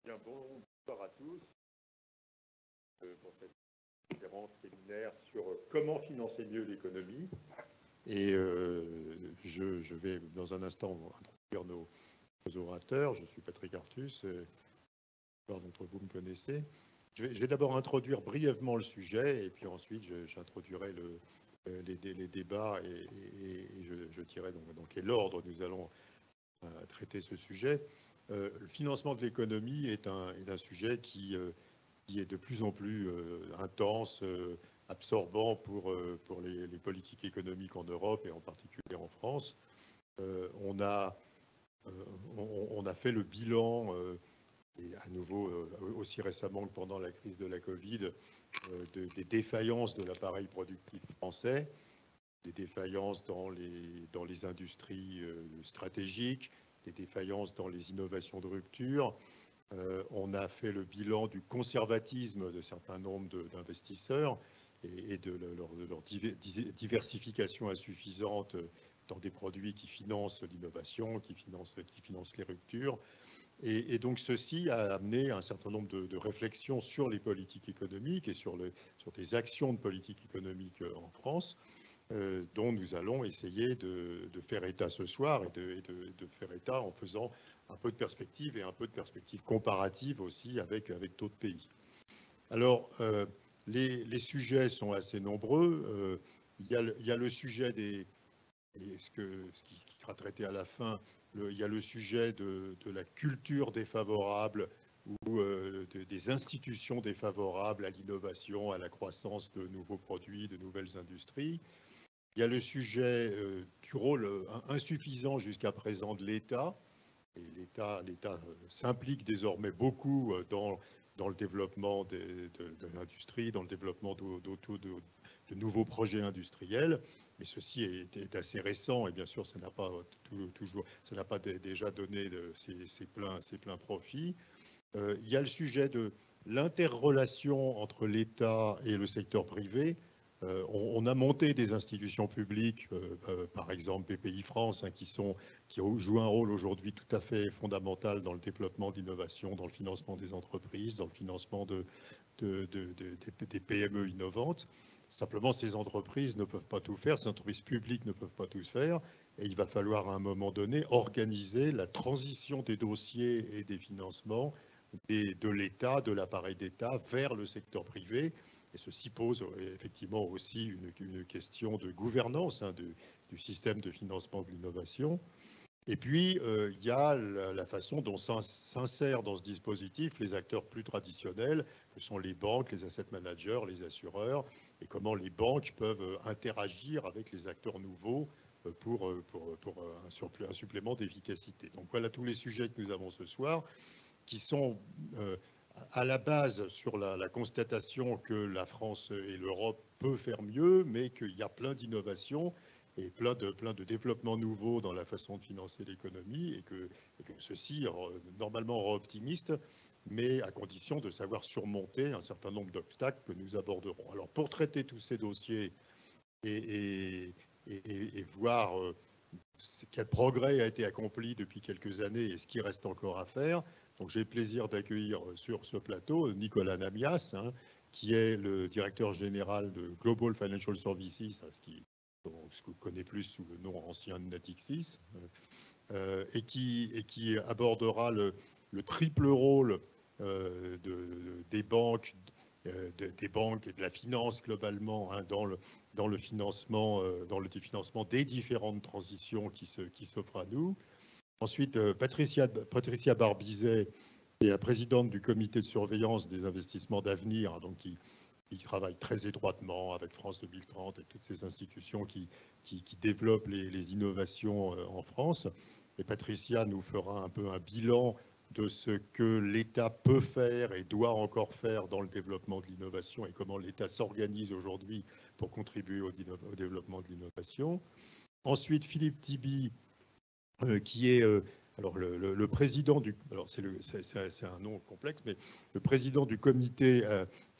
Bien, bonsoir à tous pour cette conférence séminaire sur comment financer mieux l'économie. Et je vais dans un instant introduire nos orateurs. Je suis Patrick Artus, la plupart d'entre vous me connaissez. Je vais d'abord introduire brièvement le sujet et puis ensuite j'introduirai les débats et je dirai dans quel ordre nous allons traiter ce sujet. Le financement de l'économie est un sujet qui est de plus en plus intense, absorbant pour les politiques économiques en Europe et en particulier en France. On a fait le bilan, et à nouveau aussi récemment que pendant la crise de la Covid, des défaillances de l'appareil productif français, des défaillances dans les industries stratégiques, des défaillances dans les innovations de rupture. On a fait le bilan du conservatisme de certains nombres d'investisseurs et de leur diversification insuffisante dans des produits qui financent l'innovation, qui financent les ruptures. Et donc ceci a amené un certain nombre de réflexions sur les politiques économiques et sur des actions de politique économique en France, dont nous allons essayer de faire état ce soir et de faire état en faisant un peu de perspective et un peu de perspective comparative aussi avec d'autres pays. Alors, les sujets sont assez nombreux. Il y a le sujet ce qui sera traité à la fin, il y a le sujet de la culture défavorable ou des institutions défavorables à l'innovation, à la croissance de nouveaux produits, de nouvelles industries. Il y a le sujet du rôle insuffisant jusqu'à présent de l'État. Et l'État s'implique désormais beaucoup dans le développement de l'industrie, dans le développement de nouveaux projets industriels. Mais ceci est assez récent et bien sûr, ça n'a pas déjà donné ses pleins profits. Il y a le sujet de l'interrelation entre l'État et le secteur privé. On a monté des institutions publiques, par exemple BPI-France, hein, qui jouent un rôle aujourd'hui tout à fait fondamental dans le développement d'innovation, dans le financement des entreprises, dans le financement des PME innovantes. Simplement, ces entreprises ne peuvent pas tout faire, ces entreprises publiques ne peuvent pas tout faire, et il va falloir à un moment donné organiser la transition des dossiers et des financements de l'État, de l'appareil d'État, vers le secteur privé. Et ceci pose effectivement aussi une question de gouvernance du système de financement de l'innovation. Et puis, il y a la façon dont s'insèrent dans ce dispositif les acteurs plus traditionnels, que sont les banques, les asset managers, les assureurs, et comment les banques peuvent interagir avec les acteurs nouveaux pour un supplément d'efficacité. Donc voilà tous les sujets que nous avons ce soir, qui sont à la base sur la constatation que la France et l'Europe peuvent faire mieux, mais qu'il y a plein d'innovations et plein de développements nouveaux dans la façon de financer l'économie, et que ceci, normalement, rend optimiste, mais à condition de savoir surmonter un certain nombre d'obstacles que nous aborderons. Alors, pour traiter tous ces dossiers et voir quel progrès a été accompli depuis quelques années et ce qui reste encore à faire, donc j'ai le plaisir d'accueillir sur ce plateau Nicolas Namias, hein, qui est le directeur général de Global Financial Services, ce qu'on connaît plus sous le nom ancien de Natixis, et qui abordera le triple rôle des banques et de la finance globalement, hein, dans le financement des différentes transitions qui s'offrent à nous. Ensuite, Patricia Barbizet est la présidente du comité de surveillance des investissements d'avenir, donc qui travaille très étroitement avec France 2030 et toutes ces institutions qui développent les innovations en France. Et Patricia nous fera un peu un bilan de ce que l'État peut faire et doit encore faire dans le développement de l'innovation et comment l'État s'organise aujourd'hui pour contribuer au développement de l'innovation. Ensuite, Philippe Tibi, qui est alors le président du, alors c'est un nom complexe, mais le président du comité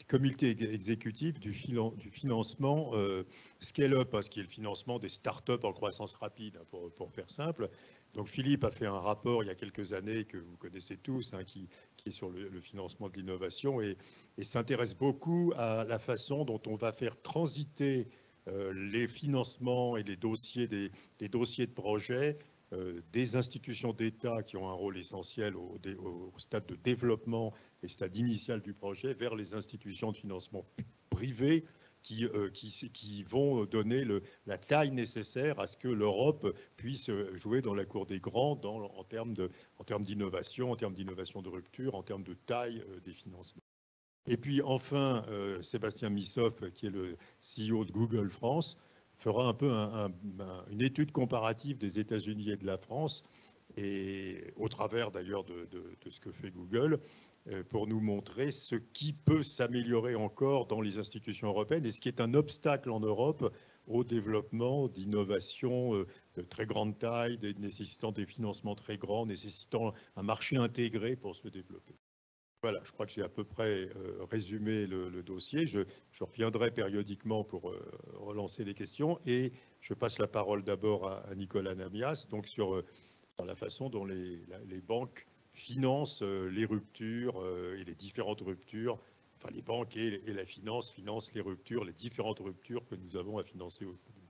comité exécutif du financement Scale-up, ce qui est le financement des startups en croissance rapide, pour faire simple. Donc Philippe a fait un rapport il y a quelques années que vous connaissez tous, qui est sur le financement de l'innovation et s'intéresse beaucoup à la façon dont on va faire transiter les financements et les dossiers de projets des institutions d'État qui ont un rôle essentiel au stade de développement et stade initial du projet vers les institutions de financement privées qui vont donner la taille nécessaire à ce que l'Europe puisse jouer dans la cour des grands en termes d'innovation, en termes d'innovation de rupture, en termes de taille des financements. Et puis enfin, Sébastien Missoff, qui est le CEO de Google France, fera un peu une étude comparative des États-Unis et de la France, et au travers d'ailleurs de ce que fait Google, pour nous montrer ce qui peut s'améliorer encore dans les institutions européennes et ce qui est un obstacle en Europe au développement d'innovations de très grande taille, nécessitant des financements très grands, nécessitant un marché intégré pour se développer. Voilà, je crois que j'ai à peu près résumé le dossier. Je reviendrai périodiquement pour relancer les questions et je passe la parole d'abord à Nicolas Namias, donc sur la façon dont les banques financent les ruptures et les différentes ruptures, enfin les banques et la finance financent les ruptures, les différentes ruptures que nous avons à financer aujourd'hui.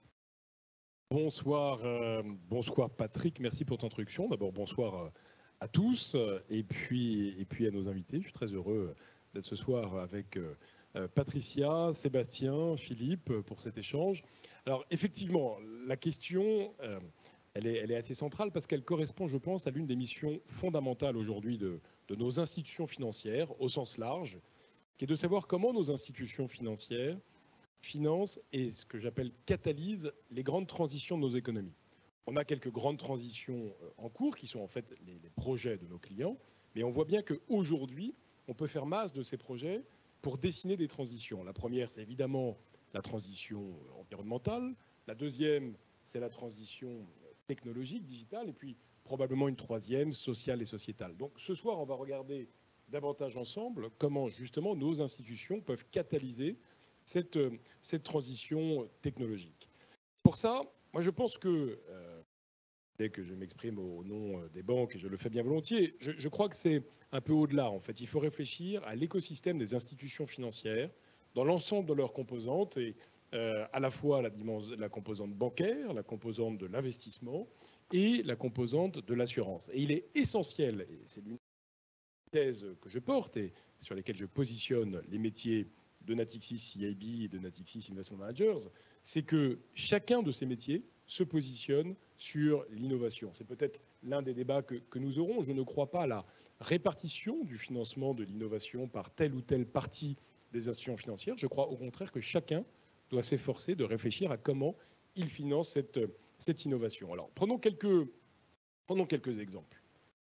Bonsoir Patrick, merci pour ton introduction. D'abord bonsoir à tous et puis à nos invités. Je suis très heureux d'être ce soir avec Patricia, Sébastien, Philippe pour cet échange. Alors effectivement, la question, elle est assez centrale parce qu'elle correspond, je pense, à l'une des missions fondamentales aujourd'hui de nos institutions financières au sens large, qui est de savoir comment nos institutions financières financent et ce que j'appelle catalysent les grandes transitions de nos économies. On a quelques grandes transitions en cours qui sont en fait les projets de nos clients, mais on voit bien qu'aujourd'hui, on peut faire masse de ces projets pour dessiner des transitions. La première, c'est évidemment la transition environnementale. La deuxième, c'est la transition technologique, digitale. Et puis probablement une troisième, sociale et sociétale. Donc ce soir, on va regarder davantage ensemble comment justement nos institutions peuvent catalyser cette transition technologique. Pour ça, moi je pense que, dès que je m'exprime au nom des banques, et je le fais bien volontiers, je crois que c'est un peu au-delà en fait. Il faut réfléchir à l'écosystème des institutions financières dans l'ensemble de leurs composantes, et à la fois la composante bancaire, la composante de l'investissement et la composante de l'assurance. Et il est essentiel, et c'est l'une des thèses que je porte et sur lesquelles je positionne les métiers de Natixis CIB et de Natixis Investment Managers, c'est que chacun de ces métiers se positionne sur l'innovation. C'est peut-être l'un des débats que nous aurons. Je ne crois pas à la répartition du financement de l'innovation par telle ou telle partie des institutions financières. Je crois au contraire que chacun doit s'efforcer de réfléchir à comment il finance cette innovation. Alors, prenons quelques exemples.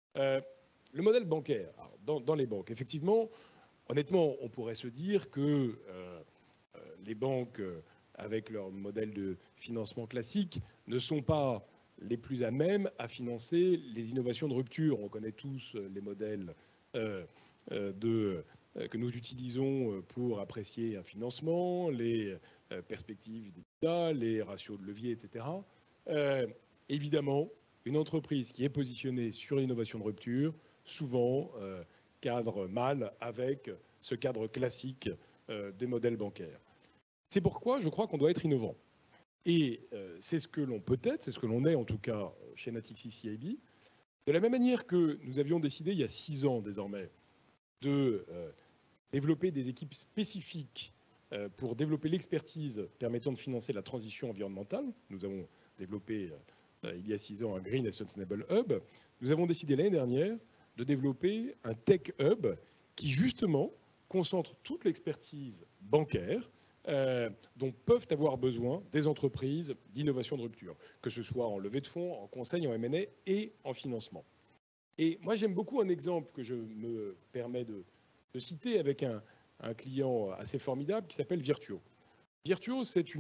Le modèle bancaire, dans les banques, effectivement, honnêtement, on pourrait se dire que les banques, avec leur modèle de financement classique, ne sont pas les plus à même à financer les innovations de rupture. On connaît tous les modèles que nous utilisons pour apprécier un financement, les perspectives d'EBITDA, les ratios de levier, etc. Évidemment, une entreprise qui est positionnée sur l'innovation de rupture, souvent cadre mal avec ce cadre classique des modèles bancaires. C'est pourquoi je crois qu'on doit être innovant. Et c'est ce que l'on peut être, c'est ce que l'on est en tout cas chez Natixis CIB. De la même manière que nous avions décidé il y a 6 ans désormais de développer des équipes spécifiques pour développer l'expertise permettant de financer la transition environnementale. Nous avons développé il y a 6 ans un Green and Sustainable Hub. Nous avons décidé l'année dernière de développer un Tech Hub qui justement concentre toute l'expertise bancaire dont peuvent avoir besoin des entreprises d'innovation de rupture, que ce soit en levée de fonds, en conseil, en M&A et en financement. Et moi, j'aime beaucoup un exemple que je me permets de citer avec un client assez formidable qui s'appelle Virtuo. Virtuo, c'est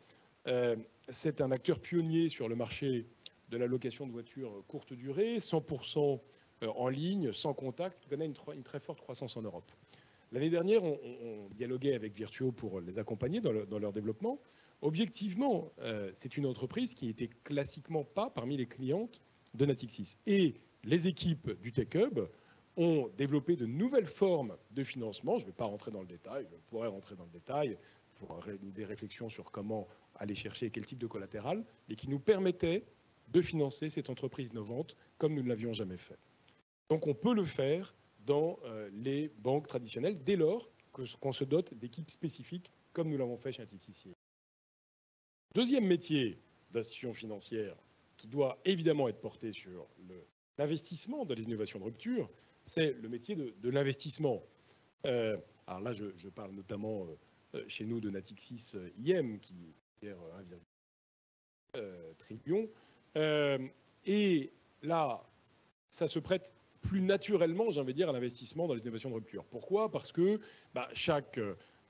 un acteur pionnier sur le marché de la location de voitures courte durée, 100% en ligne, sans contact, qui connaît une très forte croissance en Europe. L'année dernière, on dialoguait avec Virtuo pour les accompagner dans leur développement. Objectivement, c'est une entreprise qui n'était classiquement pas parmi les clientes de Natixis. Et les équipes du Tech Hub ont développé de nouvelles formes de financement. Je ne vais pas rentrer dans le détail, je pourrais rentrer dans le détail pour des réflexions sur comment aller chercher quel type de collatéral, mais qui nous permettaient de financer cette entreprise innovante comme nous ne l'avions jamais fait. Donc on peut le faire dans les banques traditionnelles dès lors qu'on se dote d'équipes spécifiques comme nous l'avons fait chez Natixis. Deuxième métier d'institution financière qui doit évidemment être porté sur l'investissement dans les innovations de rupture, c'est le métier de l'investissement. Alors là, je parle notamment chez nous de Natixis IM qui gère 1,1 trillion. Et là, ça se prête plus naturellement, j'ai envie de dire, à l'investissement dans les innovations de rupture. Pourquoi ? Parce que chaque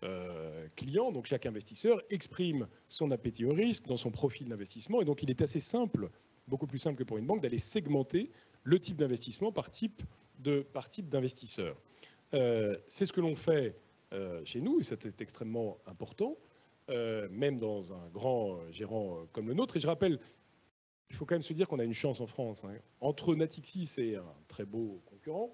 client, donc chaque investisseur, exprime son appétit au risque dans son profil d'investissement. Et donc, il est assez simple, beaucoup plus simple que pour une banque, d'aller segmenter le type d'investissement par type d'investisseur. C'est ce que l'on fait chez nous, et c'est extrêmement important, même dans un grand gérant comme le nôtre. Et je rappelle, il faut quand même se dire qu'on a une chance en France. Entre Natixis et un très beau concurrent,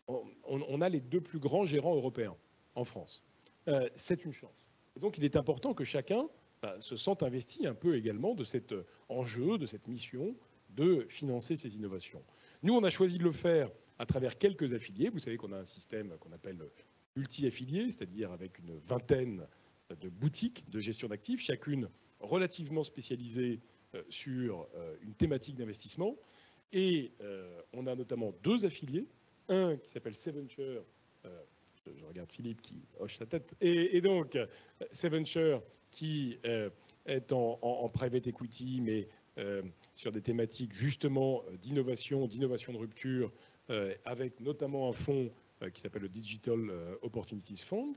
on a les deux plus grands gérants européens en France. C'est une chance. Et donc, il est important que chacun se sente investi un peu également de cet enjeu, de cette mission de financer ces innovations. Nous, on a choisi de le faire à travers quelques affiliés. Vous savez qu'on a un système qu'on appelle multi-affilié, c'est-à-dire avec une vingtaine de boutiques de gestion d'actifs, chacune relativement spécialisée sur une thématique d'investissement. Et on a notamment deux affiliés, un qui s'appelle Seventure, je regarde Philippe qui hoche sa tête, et donc Seventure qui est en private equity, mais sur des thématiques justement d'innovation de rupture, avec notamment un fonds qui s'appelle le Digital Opportunities Fund.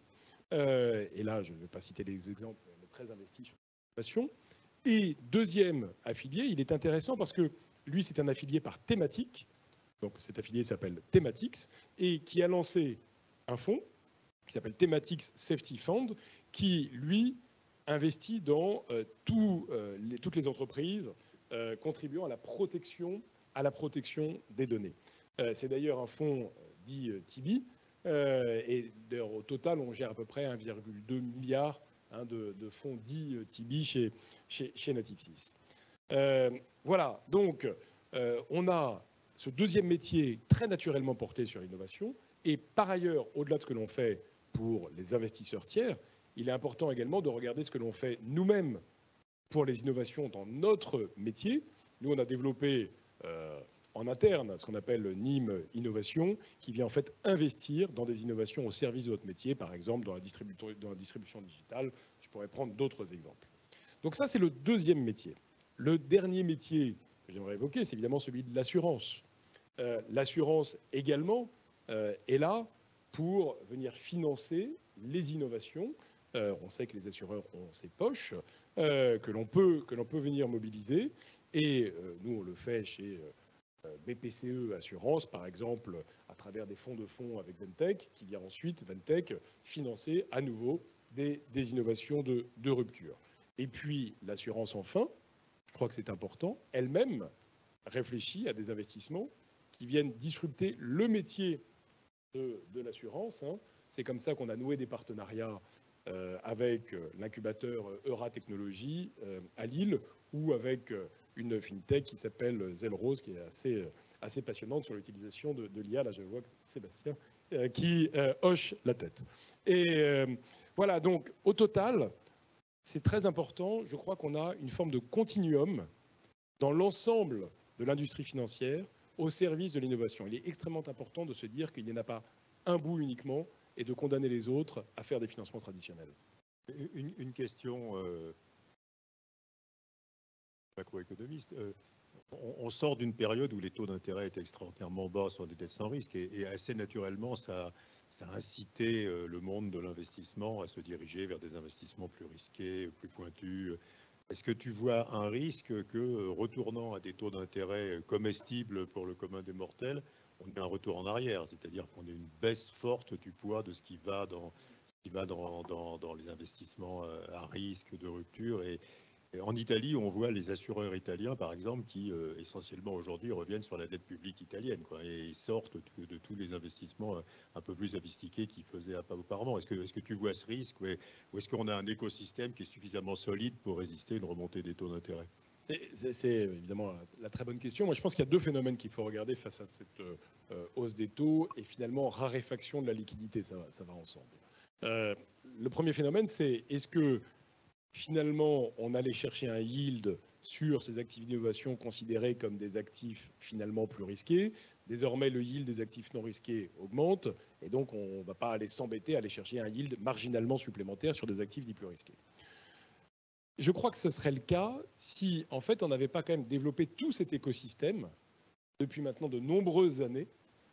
Et là, je ne vais pas citer des exemples, mais très investis sur l'innovation. Et deuxième affilié, il est intéressant parce que lui, c'est un affilié par thématique. Donc cet affilié s'appelle Thematics et qui a lancé un fonds qui s'appelle Thematics Safety Fund qui, lui, investit dans toutes les entreprises contribuant à la protection des données. C'est d'ailleurs un fonds dit TIBI. Et au total, on gère à peu près 1,2 milliard de fonds dits TIBI chez Natixis. Voilà, donc on a ce deuxième métier très naturellement porté sur l'innovation. Et par ailleurs, au-delà de ce que l'on fait pour les investisseurs tiers, il est important également de regarder ce que l'on fait nous-mêmes pour les innovations dans notre métier. Nous, on a développé en interne ce qu'on appelle NIM Innovation, qui vient en fait investir dans des innovations au service de notre métier, par exemple dans la distribution digitale. Je pourrais prendre d'autres exemples. Donc ça, c'est le deuxième métier. Le dernier métier que j'aimerais évoquer, c'est évidemment celui de l'assurance. L'assurance également est là pour venir financer les innovations. On sait que les assureurs ont ces poches que l'on peut venir mobiliser. Et nous, on le fait chez BPCE Assurance, par exemple, à travers des fonds de fonds avec Ventec, qui vient ensuite, Ventec, financer à nouveau des innovations de rupture. Et puis, l'assurance, enfin, je crois que c'est important, elle-même réfléchit à des investissements qui viennent disrupter le métier de l'assurance. C'est comme ça qu'on a noué des partenariats avec l'incubateur Eura Technologies à Lille ou avec une fintech qui s'appelle Zelrose, qui est assez passionnante sur l'utilisation de l'IA. Là, je vois Sébastien qui hoche la tête. Et voilà, donc au total, c'est très important. Je crois qu'on a une forme de continuum dans l'ensemble de l'industrie financière au service de l'innovation. Il est extrêmement important de se dire qu'il n'y en a pas un bout uniquement et de condamner les autres à faire des financements traditionnels. Une question macroéconomiste. On sort d'une période où les taux d'intérêt étaient extraordinairement bas sur des dettes sans risque et assez naturellement, ça a incité le monde de l'investissement à se diriger vers des investissements plus risqués, plus pointus. Est-ce que tu vois un risque que, retournant à des taux d'intérêt comestibles pour le commun des mortels, on a un retour en arrière, c'est-à-dire qu'on a une baisse forte du poids de ce qui va dans les investissements à risque de rupture. Et en Italie, on voit les assureurs italiens, par exemple, qui essentiellement aujourd'hui reviennent sur la dette publique italienne, quoi, et sortent de tous les investissements un peu plus sophistiqués qu'ils faisaient auparavant. Est-ce que tu vois ce risque, ou est-ce qu'on a un écosystème qui est suffisamment solide pour résister à une remontée des taux d'intérêt? C'est évidemment la très bonne question. Moi, je pense qu'il y a deux phénomènes qu'il faut regarder face à cette hausse des taux et finalement raréfaction de la liquidité. Ça va ensemble. Le premier phénomène, c'est est-ce que finalement on allait chercher un yield sur ces actifs d'innovation considérés comme des actifs finalement plus risqués. Désormais, le yield des actifs non risqués augmente et donc on ne va pas aller s'embêter à aller chercher un yield marginalement supplémentaire sur des actifs dits plus risqués. Je crois que ce serait le cas si, en fait, on n'avait pas quand même développé tout cet écosystème depuis maintenant de nombreuses années.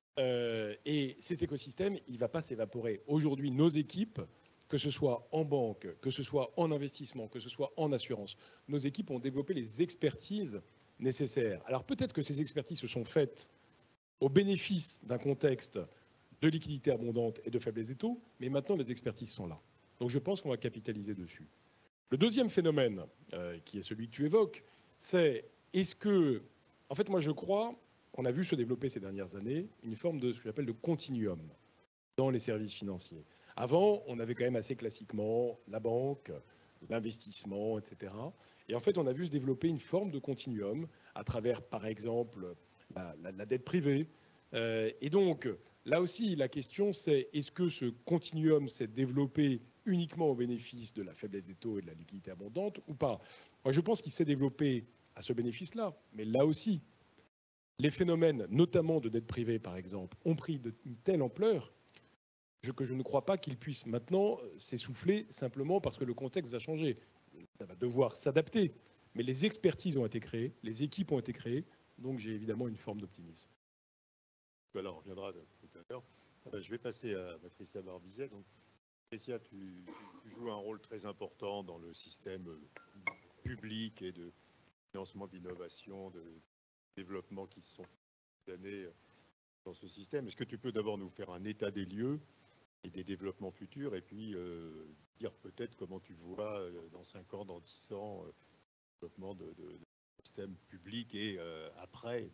Et cet écosystème, il ne va pas s'évaporer. Aujourd'hui, nos équipes, que ce soit en banque, que ce soit en investissement, que ce soit en assurance, nos équipes ont développé les expertises nécessaires. Alors peut-être que ces expertises se sont faites au bénéfice d'un contexte de liquidité abondante et de faiblesse des taux, mais maintenant les expertises sont là. Donc je pense qu'on va capitaliser dessus. Le deuxième phénomène, qui est celui que tu évoques, c'est est-ce que, en fait, moi je crois, on a vu se développer ces dernières années une forme de ce que j'appelle de continuum dans les services financiers. Avant, on avait quand même assez classiquement la banque, l'investissement, etc. Et en fait, on a vu se développer une forme de continuum à travers, par exemple, la dette privée. Et donc, là aussi, la question, c'est est-ce que ce continuum s'est développé uniquement au bénéfice de la faiblesse des taux et de la liquidité abondante ou pas? Moi, je pense qu'il s'est développé à ce bénéfice-là. Mais là aussi, les phénomènes, notamment de dette privée, par exemple, ont pris une telle ampleur que je ne crois pas qu'ils puissent maintenant s'essouffler simplement parce que le contexte va changer. Ça va devoir s'adapter. Mais les expertises ont été créées, les équipes ont été créées, donc j'ai évidemment une forme d'optimisme. Voilà, on reviendra tout à l'heure. Je vais passer à Patricia Barbizet. Donc, Patricia, tu joues un rôle très important dans le système public et de financement d'innovation, de développement qui se sont menés dans ce système. Est-ce que tu peux d'abord nous faire un état des lieux et des développements futurs, et puis dire peut-être comment tu vois dans 5 ans, dans 10 ans, le développement de système public et après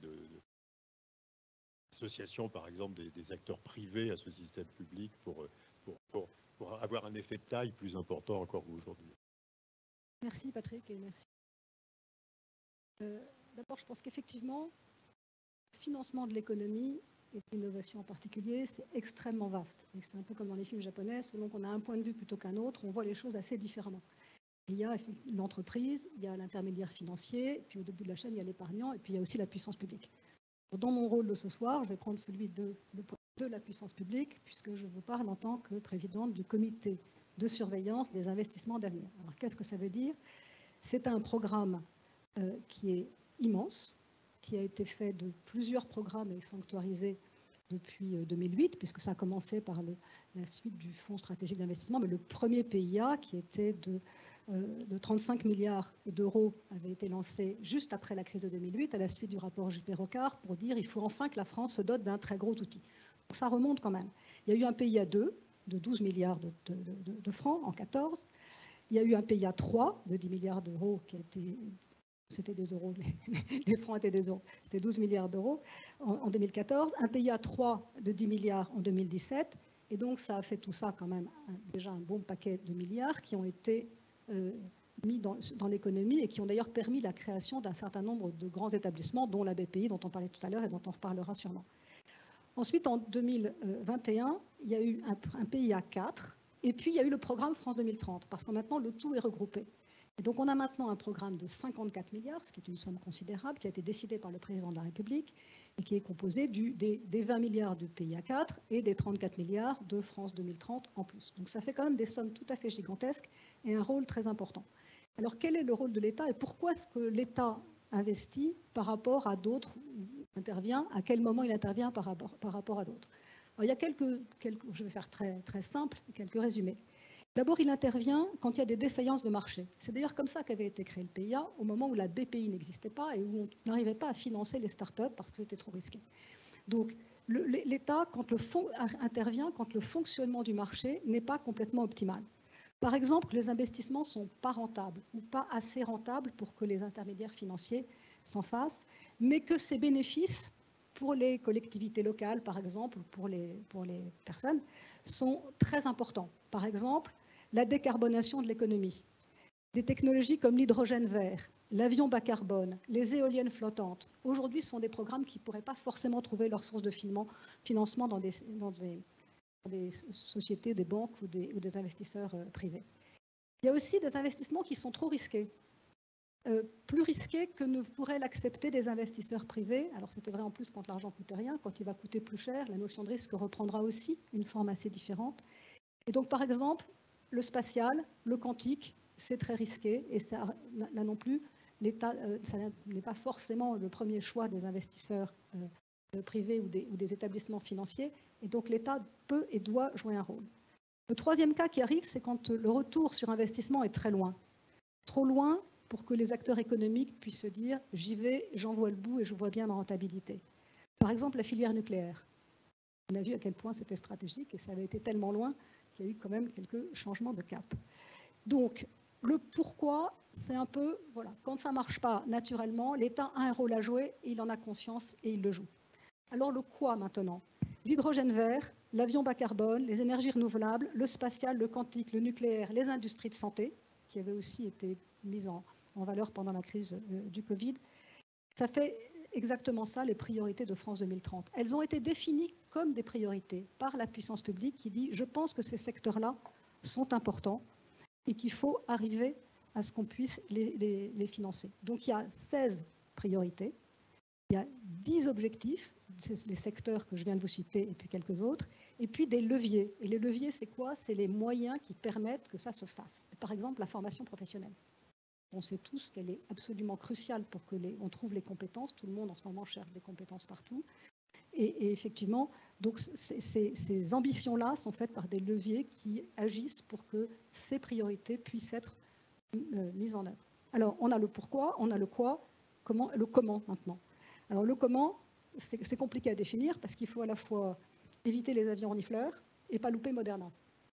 association, par exemple, des acteurs privés à ce système public pour avoir un effet de taille plus important encore qu'aujourd'hui. Merci Patrick et merci. D'abord, je pense qu'effectivement, le financement de l'économie et de l'innovation en particulier, c'est extrêmement vaste. Et c'est un peu comme dans les films japonais, selon qu'on a un point de vue plutôt qu'un autre, on voit les choses assez différemment. Et il y a l'entreprise, il y a l'intermédiaire financier, puis au début de la chaîne, il y a l'épargnant, et puis il y a aussi la puissance publique. Dans mon rôle de ce soir, je vais prendre celui de la puissance publique, puisque je vous parle en tant que présidente du comité de surveillance des investissements d'avenir. Alors, qu'est-ce que ça veut dire? C'est un programme qui est immense, qui a été fait de plusieurs programmes et sanctuarisé depuis 2008, puisque ça a commencé par la suite du Fonds stratégique d'investissement, mais le premier PIA, qui était de 35 milliards d'euros, avait été lancé juste après la crise de 2008, à la suite du rapport Juppé-Rocard, pour dire qu'il faut enfin que la France se dote d'un très gros outil. Donc ça remonte quand même. Il y a eu un PIA 2 de 12 milliards de francs en 2014. Il y a eu un PIA 3 de 10 milliards d'euros qui a été... C'était des euros, les francs étaient des euros. C'était 12 milliards d'euros en 2014. Un PIA 3 de 10 milliards en 2017. Et donc, ça a fait tout ça quand même déjà un bon paquet de milliards qui ont été mis dans l'économie et qui ont d'ailleurs permis la création d'un certain nombre de grands établissements, dont la BPI, dont on parlait tout à l'heure et dont on reparlera sûrement. Ensuite, en 2021, il y a eu un PIA 4. Et puis, il y a eu le programme France 2030, parce que maintenant, le tout est regroupé. Et donc, on a maintenant un programme de 54 milliards, ce qui est une somme considérable, qui a été décidé par le président de la République et qui est composé des 20 milliards du PIA 4 et des 34 milliards de France 2030 en plus. Donc, ça fait quand même des sommes tout à fait gigantesques et un rôle très important. Alors, quel est le rôle de l'État et pourquoi est-ce que l'État investit par rapport à d'autres, intervient, à quel moment il intervient par rapport à d'autres? Alors, il y a je vais faire très, très simple, quelques résumés. D'abord, il intervient quand il y a des défaillances de marché. C'est d'ailleurs comme ça qu'avait été créé le PIA, au moment où la BPI n'existait pas et où on n'arrivait pas à financer les startups parce que c'était trop risqué. Donc, l'État intervient quand le fonctionnement du marché n'est pas complètement optimal. Par exemple, les investissements ne sont pas rentables ou pas assez rentables pour que les intermédiaires financiers s'en fassent, mais que ces bénéfices pour les collectivités locales, par exemple, ou pour les personnes, sont très importants. Par exemple, la décarbonation de l'économie. Des technologies comme l'hydrogène vert, l'avion bas carbone, les éoliennes flottantes, aujourd'hui sont des programmes qui ne pourraient pas forcément trouver leur source de financement dans des sociétés, des banques ou des investisseurs privés. Il y a aussi des investissements qui sont trop risqués, plus risqués que ne pourraient l'accepter des investisseurs privés. Alors c'était vrai en plus quand l'argent coûtait rien, quand il va coûter plus cher, la notion de risque reprendra aussi une forme assez différente. Et donc par exemple, le spatial, le quantique, c'est très risqué et ça, là non plus, l'État, ça n'est pas forcément le premier choix des investisseurs privés ou des établissements financiers, et donc l'État peut et doit jouer un rôle. Le troisième cas qui arrive, c'est quand le retour sur investissement est très loin. Trop loin pour que les acteurs économiques puissent se dire « j'y vais, j'en vois le bout et je vois bien ma rentabilité ». Par exemple, la filière nucléaire. On a vu à quel point c'était stratégique et ça avait été tellement loin qu'il y a eu quand même quelques changements de cap. Donc, le pourquoi, c'est un peu, voilà, quand ça ne marche pas naturellement, l'État a un rôle à jouer et il en a conscience et il le joue. Alors le quoi maintenant? L'hydrogène vert, l'avion bas carbone, les énergies renouvelables, le spatial, le quantique, le nucléaire, les industries de santé, qui avaient aussi été mises en valeur pendant la crise du Covid. Ça fait exactement ça, les priorités de France 2030. Elles ont été définies comme des priorités par la puissance publique qui dit « je pense que ces secteurs-là sont importants » et qu'il faut arriver à ce qu'on puisse les financer. Donc il y a 16 priorités, il y a 10 objectifs, les secteurs que je viens de vous citer et puis quelques autres, et puis des leviers. Et les leviers, c'est quoi? C'est les moyens qui permettent que ça se fasse. Par exemple, la formation professionnelle. On sait tous qu'elle est absolument cruciale pour qu'on trouve les compétences. Tout le monde en ce moment cherche des compétences partout. Et effectivement, donc ces ambitions-là sont faites par des leviers qui agissent pour que ces priorités puissent être mises en œuvre. Alors, on a le pourquoi, on a le quoi, le comment maintenant. Alors, le comment, c'est compliqué à définir parce qu'il faut à la fois éviter les avions renifleurs et pas louper Moderna.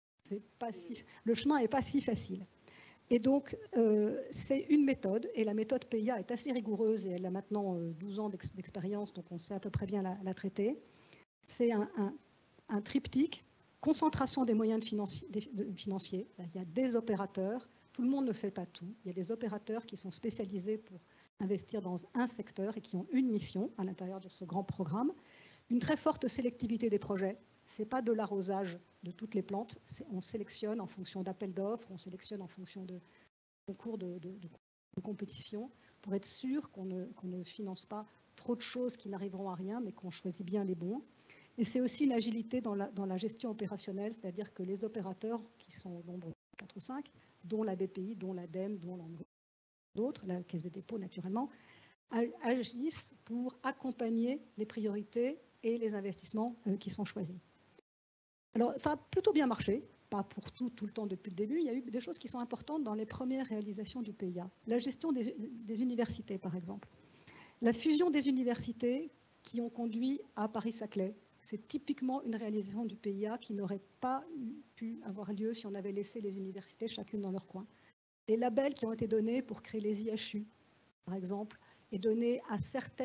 Le chemin n'est pas si facile. Et donc, c'est une méthode, et la méthode PIA est assez rigoureuse, et elle a maintenant 12 ans d'expérience, donc on sait à peu près bien la traiter. C'est un triptyque, concentration des moyens financiers. Il y a des opérateurs, tout le monde ne fait pas tout. Il y a des opérateurs qui sont spécialisés pour investir dans un secteur et qui ont une mission à l'intérieur de ce grand programme. Une très forte sélectivité des projets. Ce n'est pas de l'arrosage de toutes les plantes. On sélectionne en fonction d'appels d'offres, on sélectionne en fonction de concours de compétition pour être sûr qu'on ne finance pas trop de choses qui n'arriveront à rien, mais qu'on choisit bien les bons. Et c'est aussi une agilité dans la gestion opérationnelle, c'est-à-dire que les opérateurs, qui sont au nombre de 4 ou 5, dont la BPI, dont l'ADEME, dont d'autres, la Caisse des dépôts naturellement, agissent pour accompagner les priorités et les investissements qui sont choisis. Alors, ça a plutôt bien marché, pas pour tout le temps depuis le début. Il y a eu des choses qui sont importantes dans les premières réalisations du PIA. La gestion des universités, par exemple. La fusion des universités qui ont conduit à Paris-Saclay, c'est typiquement une réalisation du PIA qui n'aurait pas pu avoir lieu si on avait laissé les universités chacune dans leur coin. Les labels qui ont été donnés pour créer les IHU, par exemple, et donnés à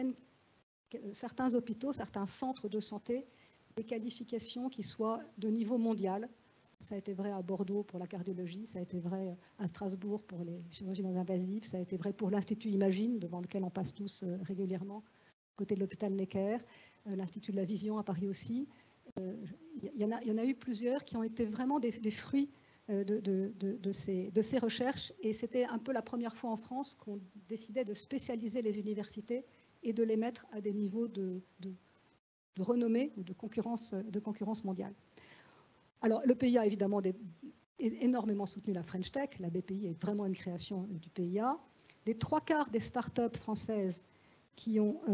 certains hôpitaux, certains centres de santé, des qualifications qui soient de niveau mondial. Ça a été vrai à Bordeaux pour la cardiologie, ça a été vrai à Strasbourg pour les chirurgies non invasives, ça a été vrai pour l'Institut Imagine, devant lequel on passe tous régulièrement, côté de l'hôpital Necker, l'Institut de la Vision à Paris aussi. Il y en a eu plusieurs qui ont été vraiment des fruits de ces recherches, et c'était un peu la première fois en France qu'on décidait de spécialiser les universités et de les mettre à des niveaux de renommée ou de concurrence mondiale. Alors, le PIA a évidemment énormément soutenu la French Tech. La BPI est vraiment une création du PIA. Les 3/4 des startups françaises qui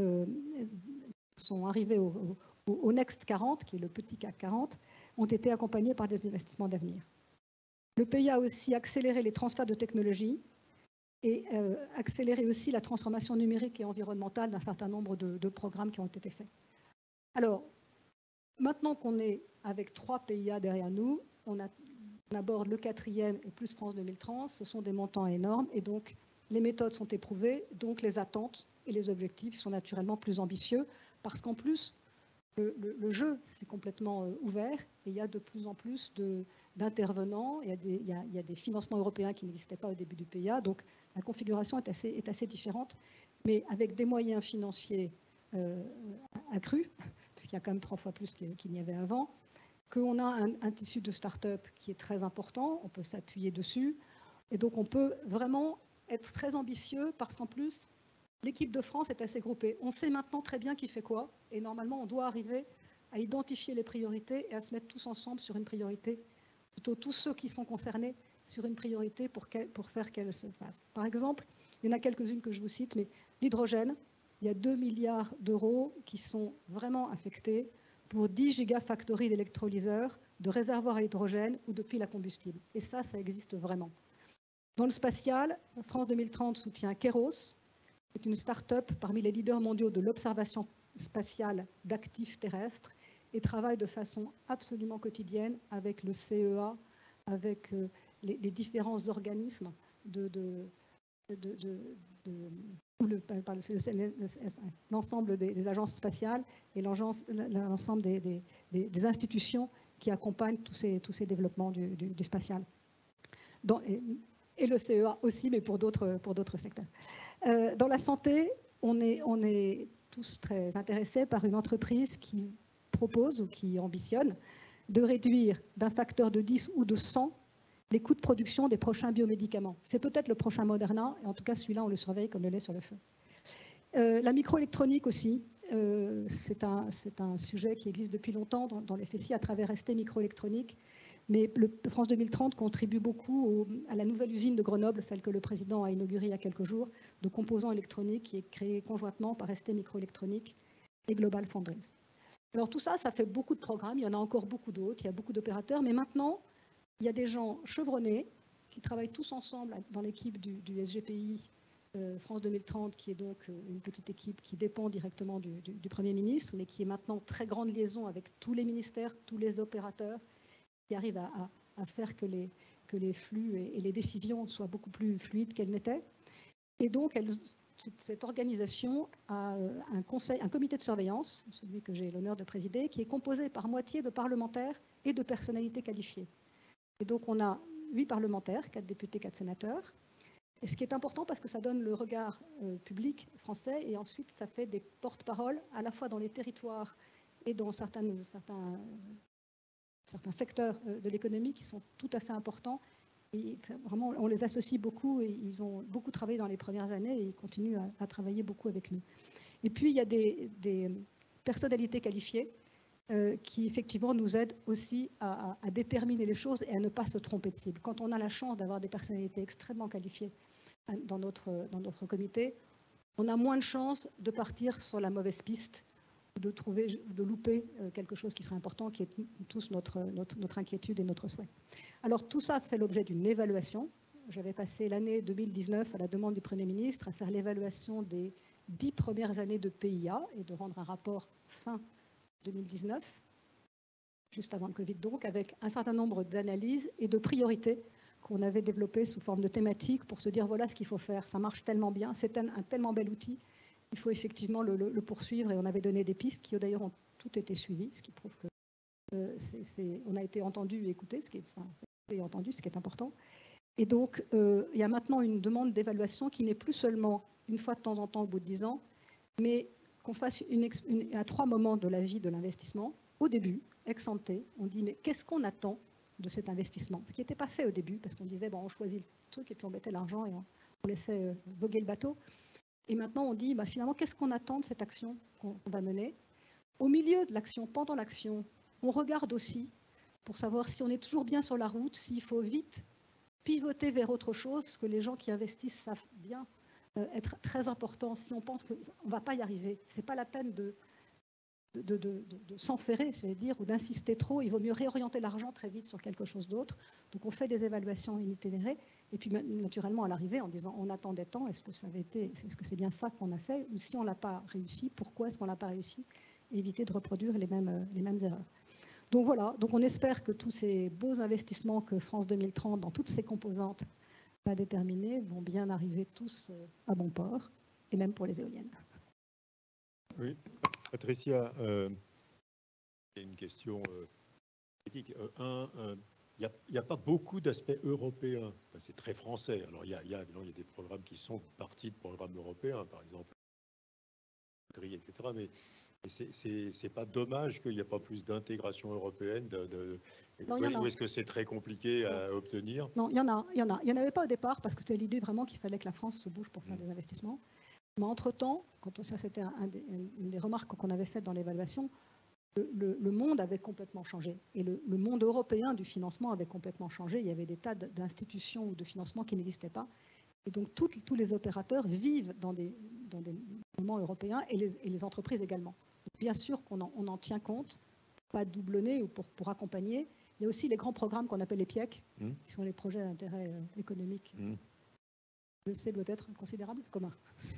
sont arrivées au Next 40, qui est le petit CAC 40, ont été accompagnées par des investissements d'avenir. Le PIA a aussi accéléré les transferts de technologies et accéléré aussi la transformation numérique et environnementale d'un certain nombre de programmes qui ont été faits. Alors, Maintenant qu'on est avec 3 PIA derrière nous, on aborde le 4e et plus France 2030, ce sont des montants énormes et donc les méthodes sont éprouvées, donc les attentes et les objectifs sont naturellement plus ambitieux parce qu'en plus, le jeu s'est complètement ouvert et il y a de plus en plus d'intervenants, il y a des financements européens qui n'existaient pas au début du PIA, donc la configuration est assez différente, mais avec des moyens financiers accrus, parce qu'il y a quand même 3 fois plus qu'il n'y avait avant, qu'on a un tissu de start-up qui est très important, on peut s'appuyer dessus, et donc on peut vraiment être très ambitieux parce qu'en plus, l'équipe de France est assez groupée. On sait maintenant très bien qui fait quoi, et normalement, on doit arriver à identifier les priorités et à se mettre tous ensemble sur une priorité, plutôt tous ceux qui sont concernés sur une priorité pour faire qu'elle se fasse. Par exemple, il y en a quelques-unes que je vous cite, mais l'hydrogène, il y a 2 milliards d'euros qui sont vraiment affectés pour 10 gigafactories d'électrolyseurs, de réservoirs à hydrogène ou de piles à combustible. Et ça existe vraiment. Dans le spatial, France 2030 soutient Keros, qui est une start-up parmi les leaders mondiaux de l'observation spatiale d'actifs terrestres et travaille de façon absolument quotidienne avec le CEA, avec les différents organismes l'ensemble des agences spatiales et l'ensemble des institutions qui accompagnent tous ces développements du spatial. Et le CEA aussi, mais pour d'autres secteurs. Dans la santé, on est tous très intéressés par une entreprise qui propose ou qui ambitionne de réduire d'un facteur de 10 ou de 100 les coûts de production des prochains biomédicaments. C'est peut-être le prochain Moderna, et en tout cas celui-là on le surveille comme le lait sur le feu. La microélectronique aussi, c'est un sujet qui existe depuis longtemps dans les FSI à travers ST Microélectronique. Mais France 2030 contribue beaucoup à la nouvelle usine de Grenoble, celle que le président a inaugurée il y a quelques jours, de composants électroniques qui est créée conjointement par ST Microélectronique et Global Foundries. Alors tout ça, ça fait beaucoup de programmes, il y en a encore beaucoup d'autres, il y a beaucoup d'opérateurs, mais maintenant, il y a des gens chevronnés qui travaillent tous ensemble dans l'équipe du SGPI France 2030, qui est donc une petite équipe qui dépend directement du Premier ministre, mais qui est maintenant très grande liaison avec tous les ministères, tous les opérateurs, qui arrive à faire que les flux et les décisions soient beaucoup plus fluides qu'elles n'étaient. Et donc, cette organisation a un comité de surveillance, celui que j'ai l'honneur de présider, qui est composé par moitié de parlementaires et de personnalités qualifiées. Et donc, on a 8 parlementaires, 4 députés, 4 sénateurs. Et ce qui est important parce que ça donne le regard public français et ensuite, ça fait des porte-paroles à la fois dans les territoires et dans certains secteurs de l'économie qui sont tout à fait importants. Et vraiment, on les associe beaucoup et ils ont beaucoup travaillé dans les premières années et ils continuent à travailler beaucoup avec nous. Et puis, il y a des personnalités qualifiées qui, effectivement, nous aident aussi à déterminer les choses et à ne pas se tromper de cible. Quand on a la chance d'avoir des personnalités extrêmement qualifiées dans notre comité, on a moins de chances de partir sur la mauvaise piste, de louper quelque chose qui serait important, qui est tous notre inquiétude et notre souhait. Alors tout ça fait l'objet d'une évaluation. J'avais passé l'année 2019 à la demande du Premier ministre à faire l'évaluation des 10 premières années de PIA et de rendre un rapport fin 2019, juste avant le Covid donc, avec un certain nombre d'analyses et de priorités qu'on avait développées sous forme de thématiques pour se dire voilà ce qu'il faut faire, ça marche tellement bien, c'est un tellement bel outil. Il faut effectivement le poursuivre et on avait donné des pistes qui d'ailleurs ont toutes été suivies, ce qui prouve que on a été entendu et écouté, ce qui est important. Et donc, il y a maintenant une demande d'évaluation qui n'est plus seulement une fois de temps en temps au bout de 10 ans, mais qu'on fasse à 3 moments de la vie de l'investissement. Au début, ex ante, on dit mais qu'est-ce qu'on attend de cet investissement? Ce qui n'était pas fait au début, parce qu'on disait bon, on choisit le truc et puis on mettait l'argent et on laissait voguer le bateau. Et maintenant, on dit, finalement, qu'est-ce qu'on attend de cette action qu'on va mener? Au milieu de l'action, pendant l'action, on regarde aussi pour savoir si on est toujours bien sur la route, s'il faut vite pivoter vers autre chose, que les gens qui investissent savent bien être très important. Si on pense qu'on ne va pas y arriver, ce n'est pas la peine de s'enferrer, j'allais dire, ou d'insister trop. Il vaut mieux réorienter l'argent très vite sur quelque chose d'autre. Donc, on fait des évaluations initérées. Et puis, naturellement, à l'arrivée, en disant, on attendait tant, est-ce que c'est bien ça qu'on a fait? Ou si on ne l'a pas réussi, pourquoi est-ce qu'on ne l'a pas réussi? éviter de reproduire les mêmes erreurs. Donc voilà, donc on espère que tous ces beaux investissements que France 2030, dans toutes ses composantes, va déterminer, vont bien arriver tous à bon port, et même pour les éoliennes. Oui, Patricia, il y a une question critique. Il n'y a pas beaucoup d'aspects européens. Enfin, c'est très français. Alors, il y a des programmes qui sont partis de programmes européens, par exemple, etc. Mais c'est pas dommage qu'il n'y ait pas plus d'intégration européenne Non, ou est-ce que c'est très compliqué à obtenir? Non, il y en a. Il n'y en avait pas au départ parce que c'était l'idée vraiment qu'il fallait que la France se bouge pour faire des investissements. Mais entre-temps, ça c'était une des remarques qu'on avait faites dans l'évaluation, le monde avait complètement changé. Et le monde européen du financement avait complètement changé. Il y avait des tas d'institutions ou de financement qui n'existaient pas. Et donc tous les opérateurs vivent dans des moments européens et les entreprises également. Donc, bien sûr qu'on en tient compte, pas doublonner ou pour accompagner. Il y a aussi les grands programmes qu'on appelle les PIEC, qui sont les projets d'intérêt économique. Le C doit être considérable, commun,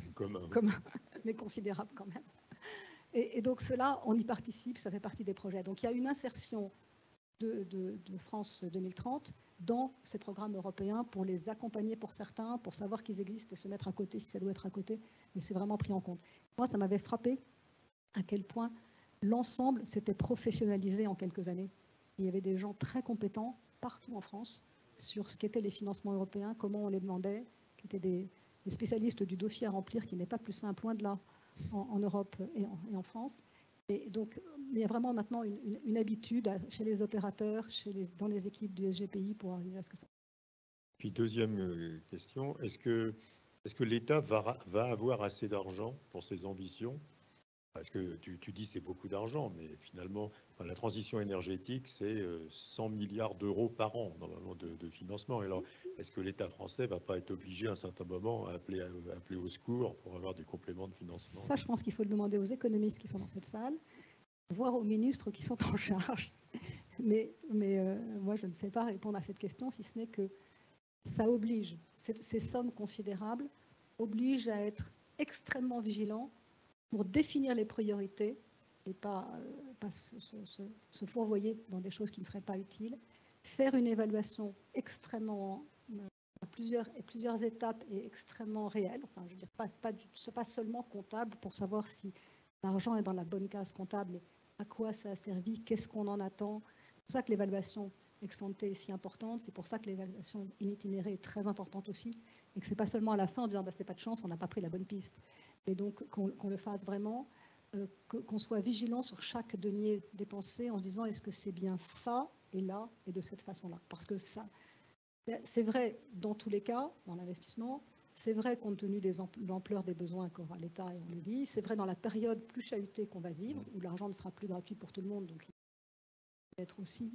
mais considérable quand même. Et donc cela, on y participe, ça fait partie des projets. Donc il y a une insertion de France 2030 dans ces programmes européens pour les accompagner pour certains, pour savoir qu'ils existent et se mettre à côté si ça doit être à côté. Mais c'est vraiment pris en compte. Moi, ça m'avait frappé à quel point l'ensemble s'était professionnalisé en quelques années. Il y avait des gens très compétents partout en France sur ce qu'étaient les financements européens, comment on les demandait, qui étaient des spécialistes du dossier à remplir, qui n'est pas plus simple, loin de là, en Europe et en France. Et donc, il y a vraiment maintenant une habitude chez les opérateurs, dans les équipes du SGPI pour arriver à ce que ça. Puis deuxième question, est-ce que l'État va avoir assez d'argent pour ses ambitions? Parce que tu dis c'est beaucoup d'argent, mais finalement, la transition énergétique, c'est 100 milliards d'euros par an normalement de financement. Et alors, est-ce que l'État français ne va pas être obligé à un certain moment à appeler au secours pour avoir des compléments de financement? Ça, je pense qu'il faut le demander aux économistes qui sont dans cette salle, voire aux ministres qui sont en charge. Mais moi, je ne sais pas répondre à cette question, si ce n'est que ça oblige, ces sommes considérables obligent à être extrêmement vigilants pour définir les priorités et pas se fourvoyer dans des choses qui ne seraient pas utiles, faire une évaluation extrêmement à plusieurs étapes et extrêmement réelle, enfin je veux dire pas seulement comptable pour savoir si l'argent est dans la bonne case comptable, mais à quoi ça a servi, qu'est-ce qu'on en attend. C'est pour ça que l'évaluation ex ante est si importante, c'est pour ça que l'évaluation in itinéré est très importante aussi, et que c'est pas seulement à la fin en disant c'est pas de chance, on n'a pas pris la bonne piste. Et donc qu'on le fasse vraiment, qu'on soit vigilant sur chaque denier dépensé en se disant est-ce que c'est bien ça et là et de cette façon-là. Parce que ça, c'est vrai dans tous les cas, dans l'investissement, c'est vrai compte tenu de l'ampleur des besoins qu'aura l'État et on le dit, c'est vrai dans la période plus chahutée qu'on va vivre, où l'argent ne sera plus gratuit pour tout le monde, donc il va être aussi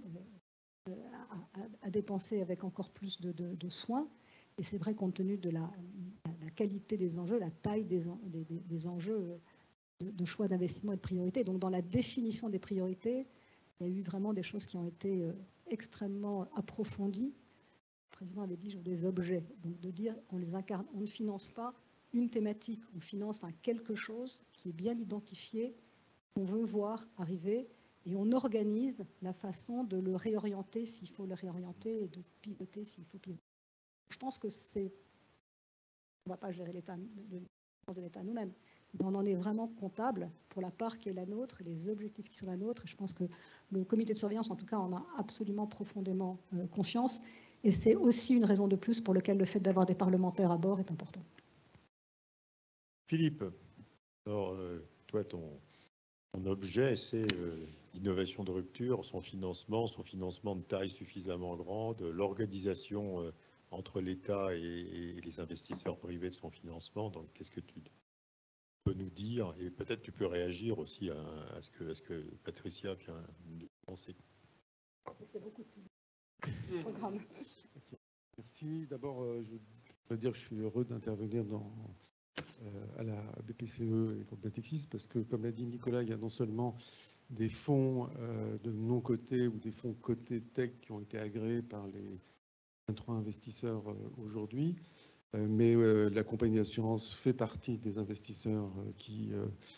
à dépenser avec encore plus de soins. Et c'est vrai compte tenu de la qualité des enjeux, la taille des enjeux de choix d'investissement et de priorité. Donc dans la définition des priorités, il y a eu vraiment des choses qui ont été extrêmement approfondies. Le président avait dit sur des objets, donc de dire qu'on les incarne, on ne finance pas une thématique, on finance un quelque chose qui est bien identifié, qu'on veut voir arriver, et on organise la façon de le réorienter s'il faut le réorienter et de pivoter s'il faut pivoter. Je pense que on ne va pas gérer l'État de l'État nous-mêmes, mais on en est vraiment comptable pour la part qui est la nôtre, les objectifs qui sont la nôtre. Et je pense que le comité de surveillance, en tout cas, en a absolument profondément conscience. Et c'est aussi une raison de plus pour laquelle le fait d'avoir des parlementaires à bord est important. Philippe, alors, toi, ton objet, c'est l'innovation de rupture, son financement de taille suffisamment grande, l'organisation entre l'État et les investisseurs privés de son financement. Donc, qu'est-ce que tu peux nous dire? Et peut-être tu peux réagir aussi à ce que Patricia vient de penser. Parce qu'il y a beaucoup de programmes. Merci. D'abord, je dois dire que je suis heureux d'intervenir à la BPCE et pour Natixis, parce que, comme l'a dit Nicolas, il y a non seulement des fonds de non-cotés ou des fonds cotés tech qui ont été agréés par les 23 investisseurs aujourd'hui, mais la compagnie d'assurance fait partie des investisseurs qui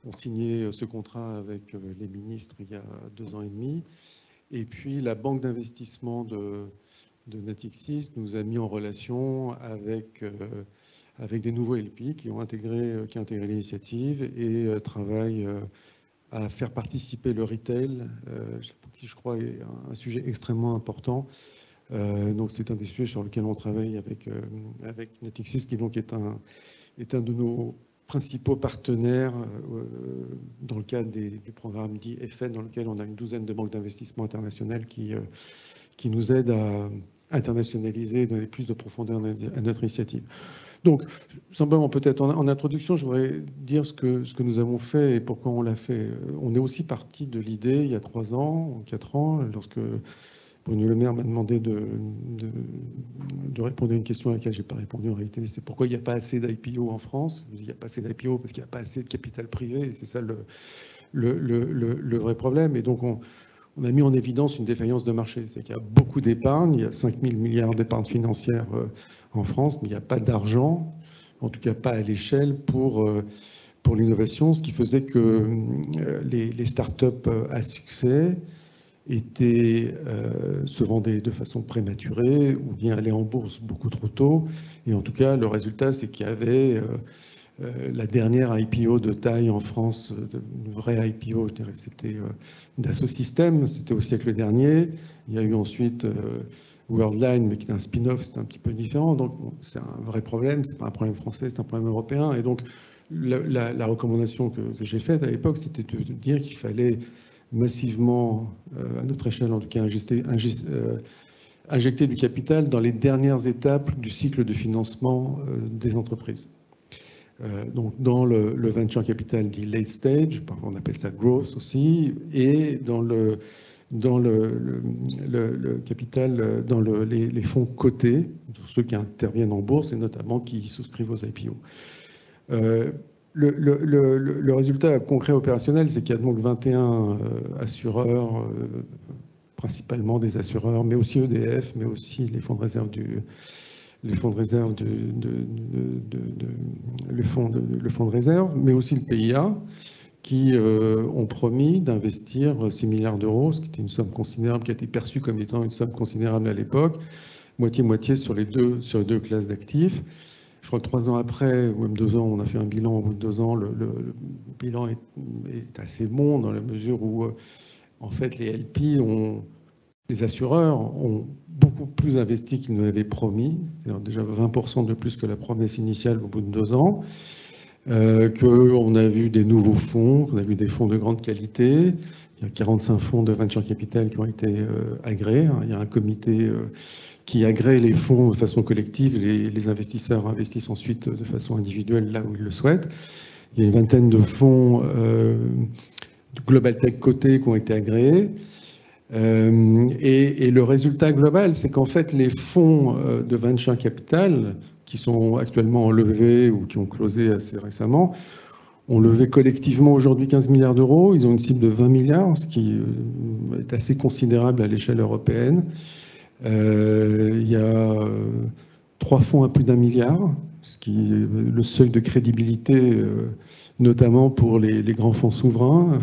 ont signé ce contrat avec les ministres il y a 2 ans et demi. Et puis la banque d'investissement de Natixis nous a mis en relation avec des nouveaux LP qui ont intégré l'initiative et travaillent à faire participer le retail, qui je crois est un sujet extrêmement important. Donc c'est un des sujets sur lesquels on travaille avec Natixis, qui donc est un de nos principaux partenaires dans le cadre du programme dit FN, dans lequel on a une douzaine de banques d'investissement internationales qui nous aident à internationaliser et donner plus de profondeur à notre initiative. Donc, simplement, peut-être en introduction, je voudrais dire ce que nous avons fait et pourquoi on l'a fait. On est aussi parti de l'idée, il y a 3 ans, 4 ans, lorsque Bruno Le Maire m'a demandé de répondre à une question à laquelle je n'ai pas répondu en réalité. C'est pourquoi il n'y a pas assez d'IPO en France. Il n'y a pas assez d'IPO parce qu'il n'y a pas assez de capital privé. C'est ça le vrai problème. Et donc, on a mis en évidence une défaillance de marché. C'est qu'il y a beaucoup d'épargne. Il y a 5 000 milliards d'épargne financière en France, mais il n'y a pas d'argent, en tout cas pas à l'échelle pour l'innovation, ce qui faisait que les startups à succès se vendaient de façon prématurée ou bien allaient en bourse beaucoup trop tôt. Et en tout cas, le résultat, c'est qu'il y avait la dernière IPO de taille en France, une vraie IPO, je dirais, c'était Dassault Systèmes, c'était au siècle dernier. Il y a eu ensuite Worldline, mais qui est un spin-off, c'est un petit peu différent. Donc, c'est un vrai problème, c'est pas un problème français, c'est un problème européen. Et donc, la recommandation que j'ai faite à l'époque, c'était de dire qu'il fallait massivement, à notre échelle en tout cas, injecter du capital dans les dernières étapes du cycle de financement des entreprises. Donc dans le venture capital dit late stage, parfois on appelle ça growth aussi, et dans le capital, dans les fonds cotés, ceux qui interviennent en bourse et notamment qui souscrivent aux IPO. Le résultat concret opérationnel, c'est qu'il y a donc 21 assureurs, principalement des assureurs, mais aussi EDF, mais aussi les fonds de réserve le fonds de réserve, mais aussi le PIA, qui ont promis d'investir 6 milliards d'euros, ce qui était une somme considérable, qui a été perçue comme étant une somme considérable à l'époque, moitié-moitié sur les deux classes d'actifs. Je crois que 3 ans après, ou même 2 ans, on a fait un bilan au bout de 2 ans. Le bilan est assez bon dans la mesure où, en fait, les assureurs ont beaucoup plus investi qu'ils ne l'avaient promis, c'est-à-dire déjà 20% de plus que la promesse initiale au bout de 2 ans, qu'on a vu des nouveaux fonds, qu'on a vu des fonds de grande qualité. Il y a 45 fonds de venture capital qui ont été agréés. Il y a un comité qui agrée les fonds de façon collective. Les investisseurs investissent ensuite de façon individuelle là où ils le souhaitent. Il y a une vingtaine de fonds Global Tech cotés qui ont été agréés. Et le résultat global, c'est qu'en fait, les fonds de venture capital qui sont actuellement en levée ou qui ont closé assez récemment, ont levé collectivement aujourd'hui 15 milliards d'euros. Ils ont une cible de 20 milliards, ce qui est assez considérable à l'échelle européenne. Il y a 3 fonds à plus d'1 milliard, ce qui est le seuil de crédibilité, notamment pour les grands fonds souverains.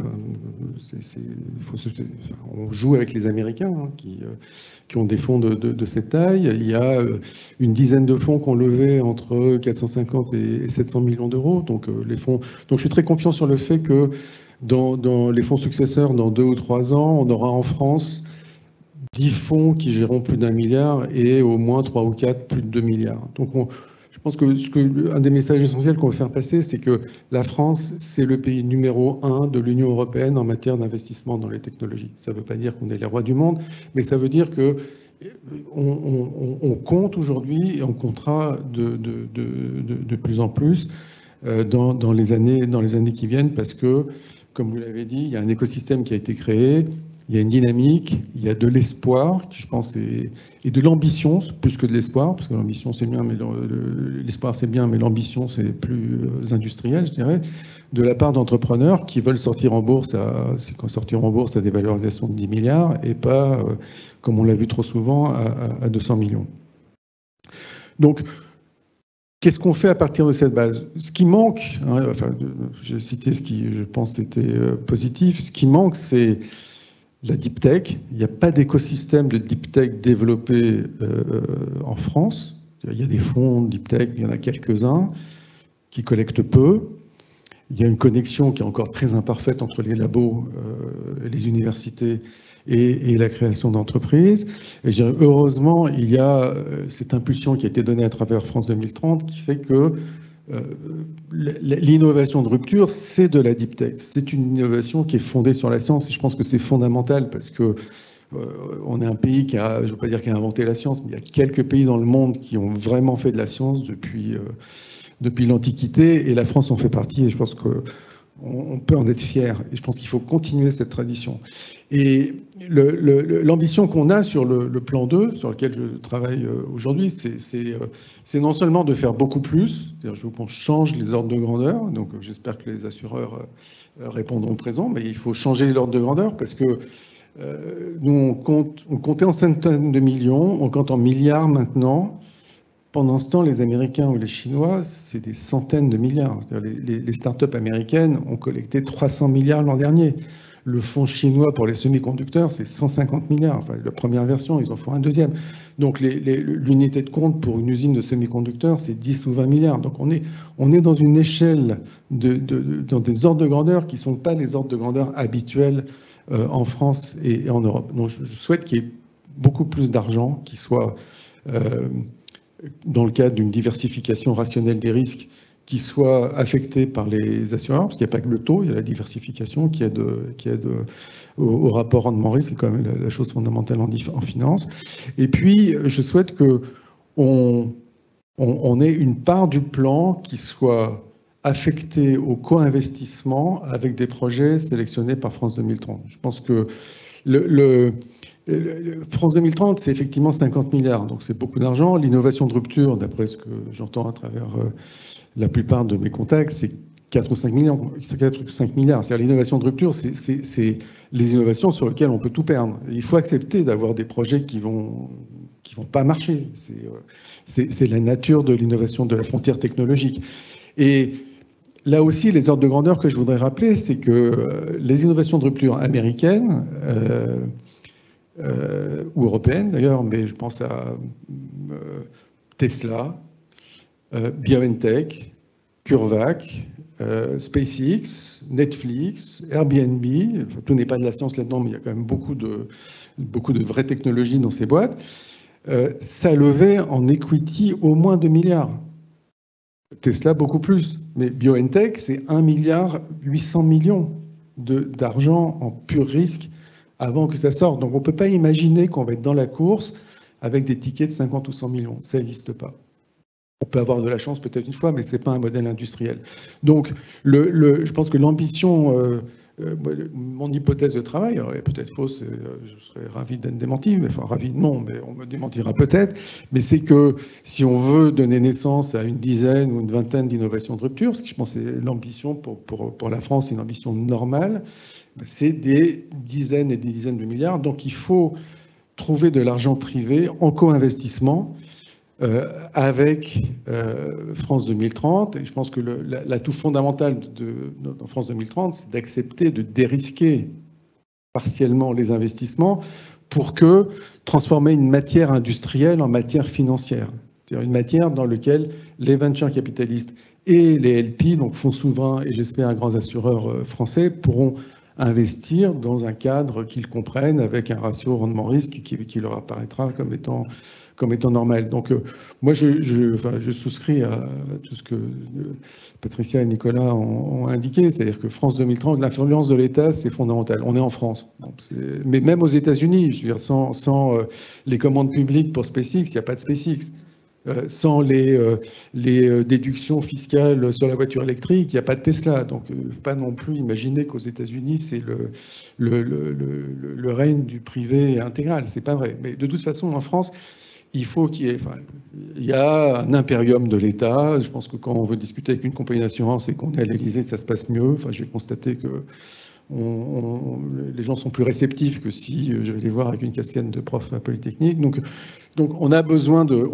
On joue avec les Américains qui ont des fonds de cette taille. Il y a une dizaine de fonds qui ont levé entre 450 et 700 millions d'euros. Donc je suis très confiant sur le fait que dans les fonds successeurs, dans 2 ou 3 ans, on aura en France 10 fonds qui géreront plus d'1 milliard et au moins 3 ou 4 plus de 2 milliards. Donc je pense que un des messages essentiels qu'on veut faire passer, c'est que la France, c'est le pays numéro 1 de l'Union européenne en matière d'investissement dans les technologies. Ça ne veut pas dire qu'on est les rois du monde, mais ça veut dire que on compte aujourd'hui et on comptera de plus en plus dans les années qui viennent, parce que, comme vous l'avez dit, il y a un écosystème qui a été créé. Il y a une dynamique, il y a de l'espoir, qui je pense et de l'ambition, plus que de l'espoir, parce que l'ambition c'est bien, mais l'espoir c'est bien, mais l'ambition c'est plus industriel, je dirais, de la part d'entrepreneurs qui veulent sortir en bourse à des valorisations de 10 milliards et pas, comme on l'a vu trop souvent, à 200 millions. Donc, Qu'est-ce qu'on fait à partir de cette base? Ce qui manque, hein, enfin, j'ai cité ce qui, je pense, était positif. Ce qui manque, c'est la deep tech. Il n'y a pas d'écosystème de deep tech développé en France. Il y a des fonds de deep tech, il y en a quelques-uns qui collectent peu. Il y a une connexion qui est encore très imparfaite entre les labos, les universités et la création d'entreprises. Et je dirais, heureusement, il y a cette impulsion qui a été donnée à travers France 2030 qui fait que l'innovation de rupture, c'est de la deep tech. C'est une innovation qui est fondée sur la science et je pense que c'est fondamental parce que on est un pays qui a, je ne veux pas dire qui a inventé la science, mais il y a quelques pays dans le monde qui ont vraiment fait de la science depuis l'Antiquité et la France en fait partie et je pense qu'on peut en être fier et je pense qu'il faut continuer cette tradition. Et l'ambition qu'on a sur le plan 2, sur lequel je travaille aujourd'hui, c'est non seulement de faire beaucoup plus, c'est-à-dire je veux qu'on change les ordres de grandeur, donc j'espère que les assureurs répondront présent, mais il faut changer l'ordre de grandeur parce que nous on comptait en centaines de millions, on compte en milliards maintenant. Pendant ce temps, les Américains ou les Chinois, c'est des centaines de milliards. Les startups américaines ont collecté 300 milliards l'an dernier. Le fonds chinois pour les semi-conducteurs, c'est 150 milliards. Enfin, la première version, ils en font un deuxième. Donc l'unité de compte pour une usine de semi-conducteurs, c'est 10 ou 20 milliards. Donc on est dans une échelle, dans des ordres de grandeur qui ne sont pas les ordres de grandeur habituels en France et en Europe. Donc je souhaite qu'il y ait beaucoup plus d'argent qui soit dans le cadre d'une diversification rationnelle des risques qui soit affecté par les assureurs, parce qu'il n'y a pas que le taux, il y a la diversification qui aide au rapport rendement-risque, c'est quand même la chose fondamentale en finance. Et puis, je souhaite qu'on ait une part du plan qui soit affectée au co-investissement avec des projets sélectionnés par France 2030. Je pense que France 2030, c'est effectivement 50 milliards, donc c'est beaucoup d'argent. L'innovation de rupture, d'après ce que j'entends à travers la plupart de mes contacts, c'est 4 ou 5 milliards. C'est-à-dire l'innovation de rupture, c'est les innovations sur lesquelles on peut tout perdre. Et il faut accepter d'avoir des projets qui vont pas marcher. C'est la nature de l'innovation de la frontière technologique. Et là aussi, les ordres de grandeur que je voudrais rappeler, c'est que les innovations de rupture américaines ou européennes d'ailleurs, mais je pense à Tesla, BioNTech, CureVac, SpaceX, Netflix, Airbnb, enfin, tout n'est pas de la science là-dedans, mais il y a quand même beaucoup de vraies technologies dans ces boîtes, ça levait en equity au moins 2 milliards. Tesla, beaucoup plus. Mais BioNTech, c'est 1,8 milliard d'argent en pur risque avant que ça sorte. Donc on ne peut pas imaginer qu'on va être dans la course avec des tickets de 50 ou 100 millions. Ça n'existe pas. On peut avoir de la chance peut-être une fois, mais ce n'est pas un modèle industriel. Donc je pense que l'ambition, mon hypothèse de travail, elle est peut-être fausse, je serais ravi d'être démenti, mais enfin ravi non, mais on me démentira peut-être, mais c'est que si on veut donner naissance à une dizaine ou une vingtaine d'innovations de rupture, ce que je pense c'est l'ambition pour la France, c'est une ambition normale, c'est des dizaines et des dizaines de milliards. Donc il faut trouver de l'argent privé en co-investissement avec France 2030. Et je pense que l'atout fondamental de France 2030, c'est d'accepter de dérisquer partiellement les investissements pour transformer une matière industrielle en matière financière. C'est-à-dire une matière dans laquelle les venture capitalistes et les LP, donc fonds souverains et j'espère grands assureurs français, pourront investir dans un cadre qu'ils comprennent avec un ratio rendement-risque qui leur apparaîtra comme étant normal. Donc moi, je souscris à tout ce que Patricia et Nicolas ont indiqué, c'est-à-dire que France 2030, l'influence de l'État, c'est fondamental. On est en France. Mais même aux États-Unis, je veux dire, sans les commandes publiques pour SpaceX, il n'y a pas de SpaceX. Sans les déductions fiscales sur la voiture électrique, il n'y a pas de Tesla. Donc, pas non plus imaginer qu'aux États-Unis, c'est le règne du privé intégral. C'est pas vrai. Mais de toute façon, en France, il faut il y a un impérium de l'État. Je pense que quand on veut discuter avec une compagnie d'assurance et qu'on est à l'Élysée, ça se passe mieux. Enfin, j'ai constaté que les gens sont plus réceptifs que si je vais les voir avec une casquette de prof à Polytechnique. Donc on a besoin de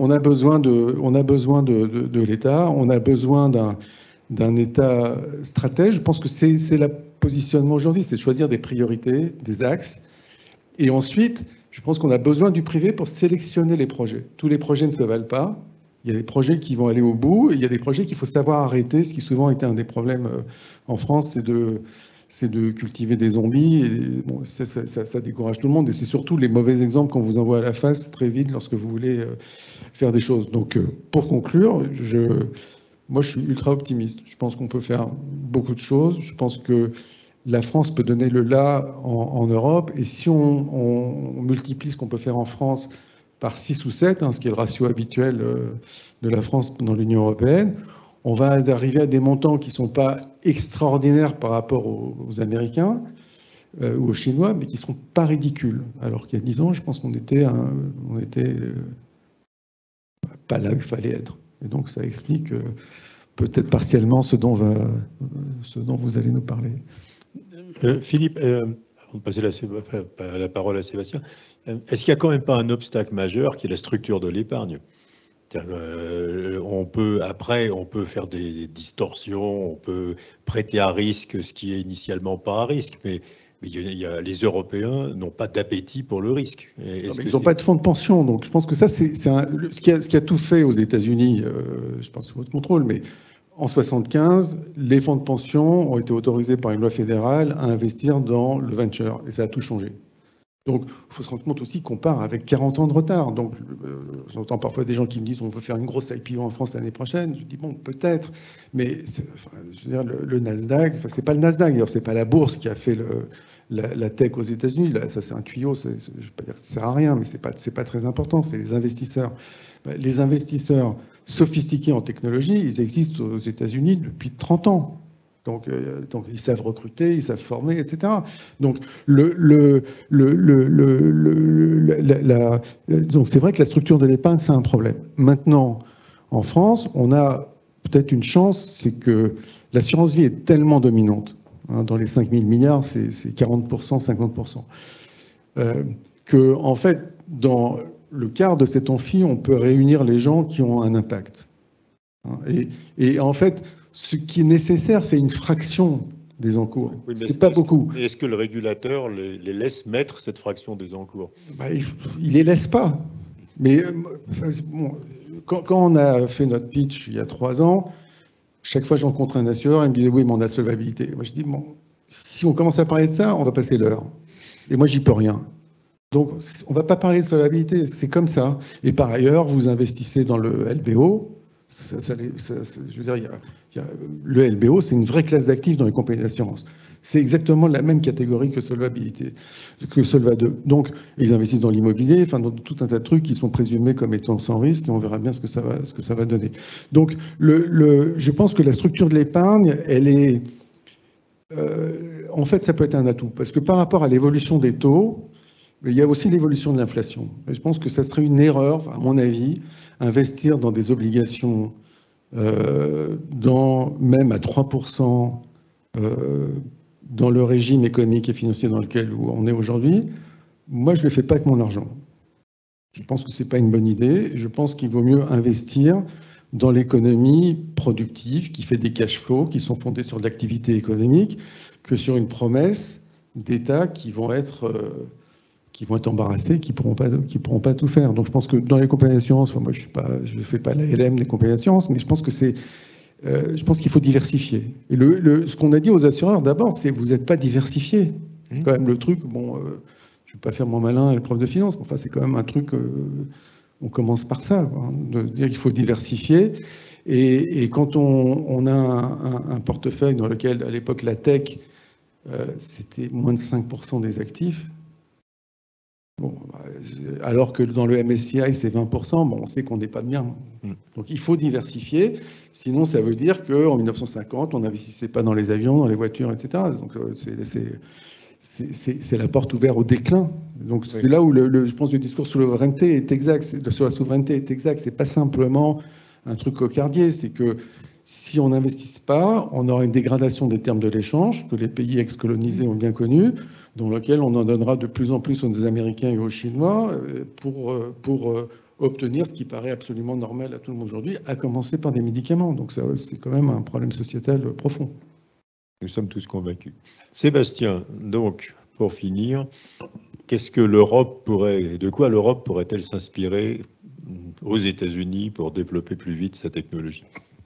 l'État, on a besoin d'un État stratège. Je pense que c'est le positionnement aujourd'hui, c'est de choisir des priorités, des axes. Et ensuite, je pense qu'on a besoin du privé pour sélectionner les projets. Tous les projets ne se valent pas. Il y a des projets qui vont aller au bout, et il y a des projets qu'il faut savoir arrêter, ce qui souvent était un des problèmes en France, c'est de cultiver des zombies. Et bon, ça décourage tout le monde, et c'est surtout les mauvais exemples qu'on vous envoie à la face très vite lorsque vous voulez faire des choses. Donc, pour conclure, moi, je suis ultra optimiste. Je pense qu'on peut faire beaucoup de choses. Je pense que la France peut donner le là en Europe, et si on multiplie ce qu'on peut faire en France par 6 ou 7, ce qui est le ratio habituel de la France dans l'Union européenne, on va arriver à des montants qui ne sont pas extraordinaires par rapport aux Américains ou aux Chinois, mais qui ne sont pas ridicules. Alors qu'il y a 10 ans, je pense qu'on était pas là où il fallait être. Et donc ça explique peut-être partiellement ce dont vous allez nous parler. Philippe, avant de passer la parole à Sébastien, est-ce qu'il n'y a quand même pas un obstacle majeur qui est la structure de l'épargne? On peut faire des distorsions, on peut prêter à risque ce qui est initialement pas à risque, mais les Européens n'ont pas d'appétit pour le risque. Ils n'ont pas de fonds de pension, donc je pense que ça, c'est ce qui a tout fait aux États-Unis, je pense sous votre contrôle, mais en 1975, les fonds de pension ont été autorisés par une loi fédérale à investir dans le venture, et ça a tout changé. Donc, il faut se rendre compte aussi qu'on part avec 40 ans de retard. Donc, j'entends parfois des gens qui me disent on veut faire une grosse IPO en France l'année prochaine. Je dis bon, peut-être, mais je veux dire, le Nasdaq, c'est pas le Nasdaq, d'ailleurs, c'est pas la bourse qui a fait la tech aux États-Unis. Là, ça, c'est un tuyau. Je ne vais pas dire que ça sert à rien, mais c'est pas très important. C'est les investisseurs. Les investisseurs sophistiqués en technologie, ils existent aux États-Unis depuis 30 ans. Donc, ils savent recruter, ils savent former, etc. Donc, donc c'est vrai que la structure de l'épargne, c'est un problème. Maintenant, en France, on a peut-être une chance, c'est que l'assurance vie est tellement dominante. Dans les 5 000 milliards, c'est 40%, 50%. Que, en fait, dans le quart de cet amphi, on peut réunir les gens qui ont un impact. Et en fait, ce qui est nécessaire, c'est une fraction des encours. Oui, c'est pas beaucoup. Est-ce que le régulateur les laisse mettre cette fraction des encours? Il les laisse pas. Mais bon, quand on a fait notre pitch il y a 3 ans, chaque fois que je rencontre un assureur, il me disait oui, mais on a solvabilité. Moi, je dis bon, si on commence à parler de ça, on va passer l'heure. Et moi, j'y peux rien. Donc, on va pas parler de solvabilité. C'est comme ça. Et par ailleurs, vous investissez dans le LBO. Je veux dire, le LBO, c'est une vraie classe d'actifs dans les compagnies d'assurance. C'est exactement la même catégorie que solvabilité, que Solva 2. Donc, ils investissent dans l'immobilier, enfin, dans tout un tas de trucs qui sont présumés comme étant sans risque, et on verra bien ce que ça va donner. Donc, je pense que la structure de l'épargne, elle est... en fait, ça peut être un atout, parce que par rapport à l'évolution des taux, il y a aussi l'évolution de l'inflation. Et je pense que ça serait une erreur, à mon avis, investir dans des obligations même à 3% dans le régime économique et financier dans lequel on est aujourd'hui. Moi, je ne le fais pas avec mon argent. Je pense que ce n'est pas une bonne idée. Je pense qu'il vaut mieux investir dans l'économie productive qui fait des cash flows, qui sont fondés sur de l'activité économique, que sur une promesse d'État qui vont être embarrassés, qui pourront pas tout faire. Donc je pense que dans les compagnies d'assurance, moi je ne fais pas la LM des compagnies d'assurance, mais je pense qu'il faut diversifier. Et ce qu'on a dit aux assureurs d'abord, c'est vous n'êtes pas diversifiés. C'est quand même le truc. Bon, je ne vais pas faire mon malin et le prof de finance, mais enfin c'est quand même un truc. On commence par ça, quoi, de dire qu'il faut diversifier. Et quand on a un portefeuille dans lequel à l'époque la tech c'était moins de 5% des actifs. Bon, alors que dans le MSCI, c'est 20%, bon, on sait qu'on n'est pas bien. Donc il faut diversifier, sinon ça veut dire qu'en 1950, on n'investissait pas dans les avions, dans les voitures, etc. Donc c'est la porte ouverte au déclin. Donc c'est là où je pense que le discours sur la souveraineté est exact. C'est pas simplement un truc cocardier, c'est que Si on n'investit pas, on aura une dégradation des termes de l'échange que les pays ex-colonisés ont bien connu, dans lequel on en donnera de plus en plus aux Américains et aux Chinois pour obtenir ce qui paraît absolument normal à tout le monde aujourd'hui, à commencer par des médicaments. Donc ça, c'est quand même un problème sociétal profond. Nous sommes tous convaincus. Sébastien, donc, pour finir, qu'est-ce que l'Europe pourrait, de quoi l'Europe pourrait-elle s'inspirer aux États-Unis pour développer plus vite sa technologie?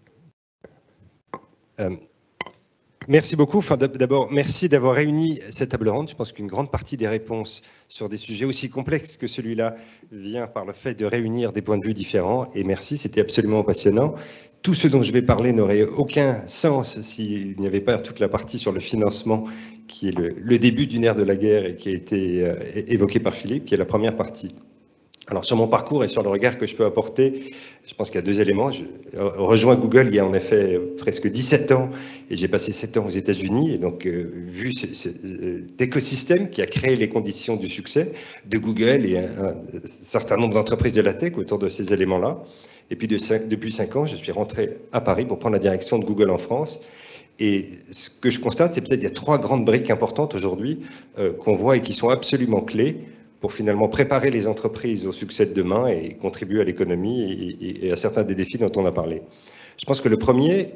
Merci beaucoup. Enfin, d'abord, merci d'avoir réuni cette table ronde. Je pense qu'une grande partie des réponses sur des sujets aussi complexes que celui-là vient par le fait de réunir des points de vue différents. Et merci, c'était absolument passionnant. Tout ce dont je vais parler n'aurait aucun sens s'il n'y avait pas toute la partie sur le financement, qui est le début d'une ère de la guerre et qui a été évoqué par Philippe, qui est la première partie. Alors, sur mon parcours et sur le regard que je peux apporter, je pense qu'il y a deux éléments. Je rejoins Google il y a en effet presque 17 ans et j'ai passé 7 ans aux États-Unis. Et donc, vu cet écosystème qui a créé les conditions du succès de Google et un certain nombre d'entreprises de la tech autour de ces éléments-là. Et puis, depuis 5 ans, je suis rentré à Paris pour prendre la direction de Google en France. Et ce que je constate, c'est peut-être qu'il y a 3 grandes briques importantes aujourd'hui qu'on voit et qui sont absolument clés pour finalement préparer les entreprises au succès de demain et contribuer à l'économie et à certains des défis dont on a parlé. Je pense que le premier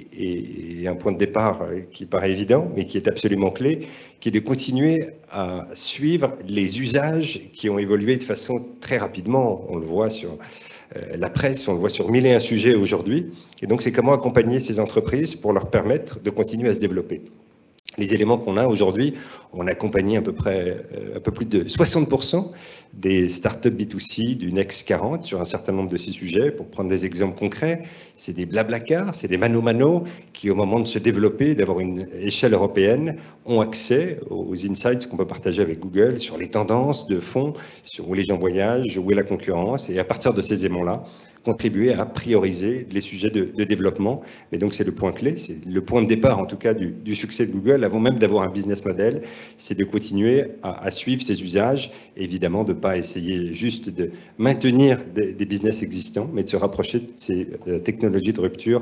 est un point de départ qui paraît évident, mais qui est absolument clé, qui est de continuer à suivre les usages qui ont évolué de façon très rapidement. On le voit sur la presse, on le voit sur 1001 sujets aujourd'hui. Et donc, c'est comment accompagner ces entreprises pour leur permettre de continuer à se développer. Les éléments qu'on a aujourd'hui, on a accompagné à peu près un peu plus de 60% des startups B2C du Next 40 sur un certain nombre de ces sujets. Pour prendre des exemples concrets, c'est des Blablacar, c'est des Mano qui, au moment de se développer, d'avoir une échelle européenne, ont accès aux insights qu'on peut partager avec Google sur les tendances de fond, sur où les gens voyagent, où est la concurrence, et à partir de ces éléments-là, contribuer à prioriser les sujets de développement. Et donc, c'est le point clé, c'est le point de départ, en tout cas, du succès de Google, avant même d'avoir un business model, c'est de continuer à suivre ces usages, et évidemment, de ne pas essayer juste de maintenir des business existants, mais de se rapprocher de ces technologies de rupture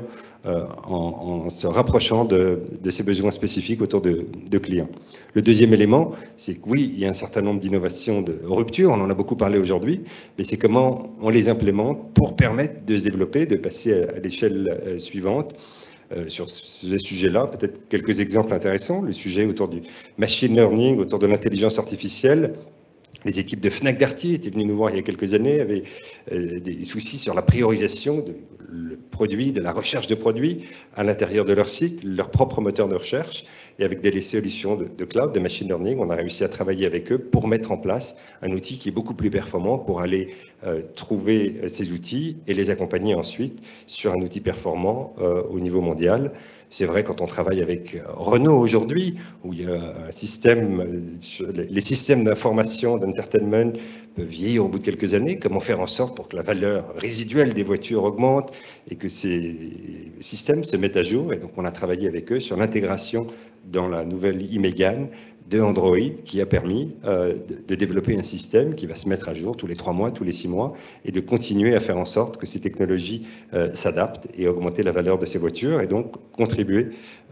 en se rapprochant de ces besoins spécifiques autour de clients. Le deuxième élément, c'est que oui, il y a un certain nombre d'innovations de rupture, on en a beaucoup parlé aujourd'hui, mais c'est comment on les implémente pour permettre de se développer, de passer à l'échelle suivante. Sur ce sujet-là, peut-être quelques exemples intéressants, le sujet autour du machine learning, autour de l'intelligence artificielle. Les équipes de Fnac Darty étaient venues nous voir il y a quelques années, avaient des soucis sur la priorisation de produits, de la recherche de produits à l'intérieur de leur site, leur propre moteur de recherche. Et avec des solutions de cloud, de machine learning, on a réussi à travailler avec eux pour mettre en place un outil qui est beaucoup plus performant pour aller trouver ces outils et les accompagner ensuite sur un outil performant au niveau mondial. C'est vrai quand on travaille avec Renault aujourd'hui, où il y a un système, les systèmes d'information, d'entertainment peuvent vieillir au bout de quelques années. Comment faire en sorte pour que la valeur résiduelle des voitures augmente et que ces systèmes se mettent à jour. Et donc on a travaillé avec eux sur l'intégration dans la nouvelle e-Mégane de Android qui a permis de développer un système qui va se mettre à jour tous les 3 mois, tous les 6 mois et de continuer à faire en sorte que ces technologies s'adaptent et augmenter la valeur de ces voitures et donc contribuer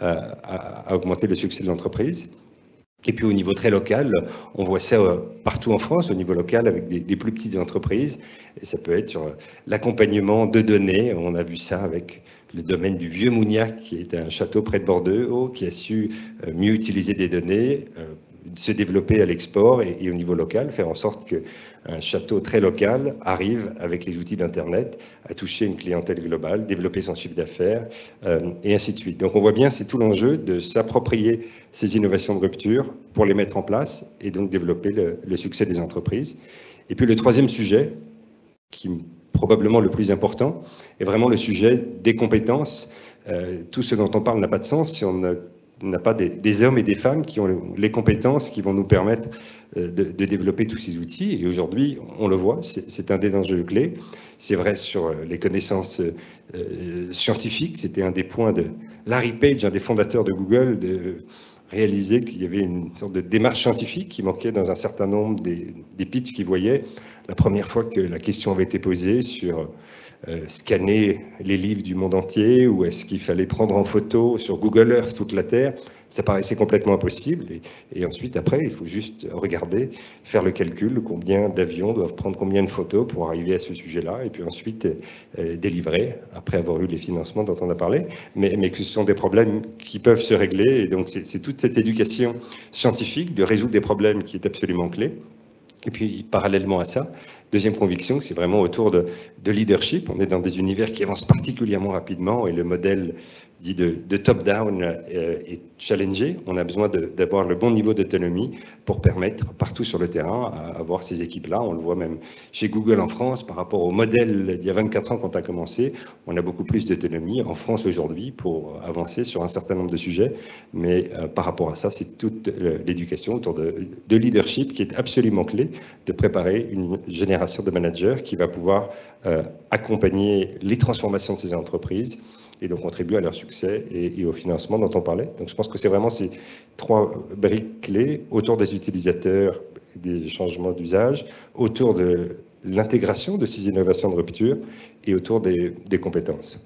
à augmenter le succès de l'entreprise. Et puis au niveau très local, on voit ça partout en France, au niveau local, avec des plus petites entreprises. Et ça peut être sur l'accompagnement de données. On a vu ça avec le domaine du Vieux Mougnac, qui est un château près de Bordeaux, qui a su mieux utiliser des données, se développer à l'export et au niveau local, faire en sorte qu'un château très local arrive, avec les outils d'Internet, à toucher une clientèle globale, développer son chiffre d'affaires, et ainsi de suite. Donc on voit bien, c'est tout l'enjeu de s'approprier ces innovations de rupture pour les mettre en place et donc développer le succès des entreprises. Et puis le troisième sujet, qui est probablement le plus important, est vraiment le sujet des compétences. Tout ce dont on parle n'a pas de sens si on n'a pas des hommes et des femmes qui ont les compétences qui vont nous permettre de développer tous ces outils. Et aujourd'hui, on le voit, c'est un des enjeux clés. C'est vrai sur les connaissances scientifiques. C'était un des points de Larry Page, un des fondateurs de Google, de réaliser qu'il y avait une sorte de démarche scientifique qui manquait dans un certain nombre des pitchs qu'il voyait. La première fois que la question avait été posée sur scanner les livres du monde entier, ou est-ce qu'il fallait prendre en photo sur Google Earth toute la Terre? Ça paraissait complètement impossible. Et ensuite, après, il faut juste regarder, faire le calcul, combien d'avions doivent prendre combien de photos pour arriver à ce sujet-là, et puis ensuite délivrer, après avoir eu les financements dont on a parlé, mais que ce sont des problèmes qui peuvent se régler. Et donc, c'est toute cette éducation scientifique de résoudre des problèmes qui est absolument clé. Et puis, parallèlement à ça, deuxième conviction, c'est vraiment autour de leadership. On est dans des univers qui avancent particulièrement rapidement, et le modèle dit de top-down est challengé. On a besoin d'avoir le bon niveau d'autonomie pour permettre partout sur le terrain à avoir ces équipes-là. On le voit même chez Google en France, par rapport au modèle d'il y a 24 ans quand on a commencé, on a beaucoup plus d'autonomie en France aujourd'hui pour avancer sur un certain nombre de sujets. Mais par rapport à ça, c'est toute l'éducation autour de leadership qui est absolument clé de préparer une génération de managers qui va pouvoir accompagner les transformations de ces entreprises et donc contribuer à leur succès et au financement dont on parlait. Donc je pense que c'est vraiment ces trois briques clés autour des utilisateurs, des changements d'usage, autour de l'intégration de ces innovations de rupture et autour des compétences.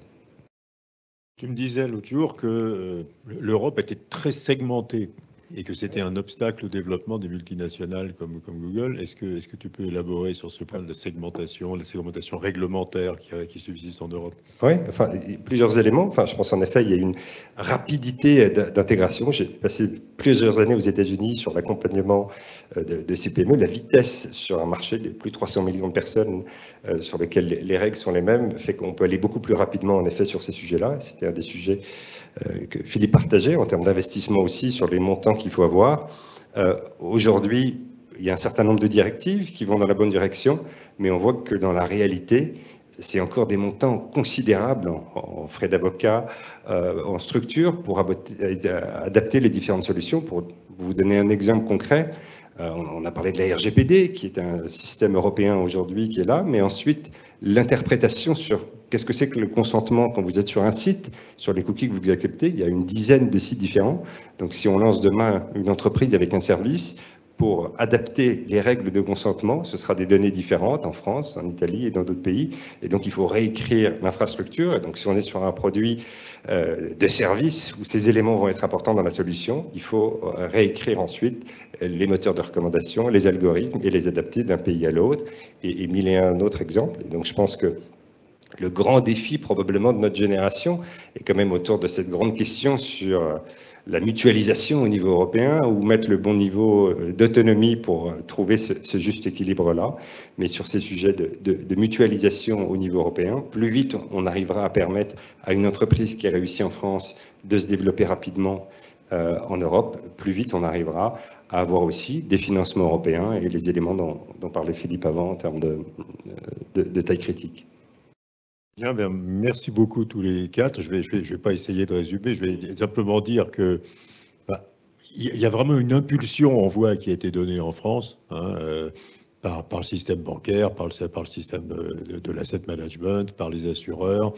Tu me disais l'autre jour que l'Europe était très segmentée et que c'était un obstacle au développement des multinationales comme Google. Est-ce que tu peux élaborer sur ce point de la segmentation réglementaire qui subsiste en Europe? Oui, enfin, plusieurs éléments. Enfin, je pense en effet, il y a une rapidité d'intégration. J'ai passé plusieurs années aux États-Unis sur l'accompagnement de ces PME. La vitesse sur un marché de plus de 300 millions de personnes sur lequel les règles sont les mêmes fait qu'on peut aller beaucoup plus rapidement en effet sur ces sujets-là. C'était un des sujets que Philippe partageait en termes d'investissement aussi sur les montants qu'il faut avoir. Aujourd'hui, il y a un certain nombre de directives qui vont dans la bonne direction, mais on voit que dans la réalité, c'est encore des montants considérables en frais d'avocat, en structure pour adapter les différentes solutions. Pour vous donner un exemple concret, on a parlé de la RGPD, qui est un système européen aujourd'hui qui est là, mais ensuite l'interprétation sur qu'est-ce que c'est que le consentement quand vous êtes sur un site, sur les cookies que vous acceptez. Il y a une dizaine de sites différents. Donc si on lance demain une entreprise avec un service, pour adapter les règles de consentement, ce sera des données différentes en France, en Italie et dans d'autres pays. Et donc, il faut réécrire l'infrastructure. Et donc, si on est sur un produit de service où ces éléments vont être importants dans la solution, il faut réécrire ensuite les moteurs de recommandation, les algorithmes et les adapter d'un pays à l'autre. Et mille et un autres exemples. Et donc, je pense que le grand défi probablement de notre génération est quand même autour de cette grande question sur la mutualisation au niveau européen ou mettre le bon niveau d'autonomie pour trouver ce juste équilibre-là. Mais sur ces sujets de mutualisation au niveau européen, plus vite on arrivera à permettre à une entreprise qui a réussi en France de se développer rapidement en Europe, plus vite on arrivera à avoir aussi des financements européens et les éléments dont parlait Philippe avant en termes de taille critique. Bien, merci beaucoup tous les quatre. Je vais pas essayer de résumer, je vais simplement dire que il y a vraiment une impulsion, on voit, qui a été donnée en France par le système bancaire, par le système de l'asset management, par les assureurs,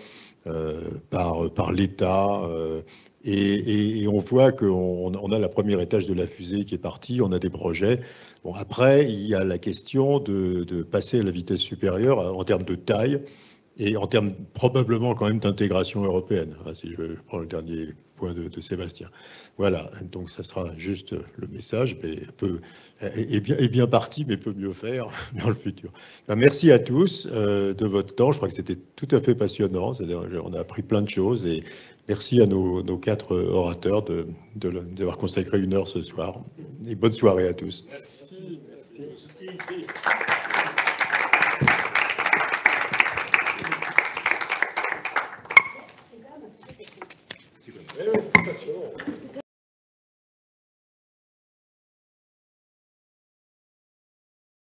par l'État. Et on voit qu'on a la première étage de la fusée qui est partie, on a des projets. Bon, après, il y a la question de passer à la vitesse supérieure en termes de taille. Et en termes probablement quand même d'intégration européenne, si je prends le dernier point de Sébastien. Voilà, donc ça sera juste le message, mais est bien parti, mais peut mieux faire dans le futur. Merci à tous de votre temps, je crois que c'était tout à fait passionnant, on a appris plein de choses, et merci à nos quatre orateurs d'avoir consacré 1 heure ce soir, et bonne soirée à tous. Merci. C'est passionnant.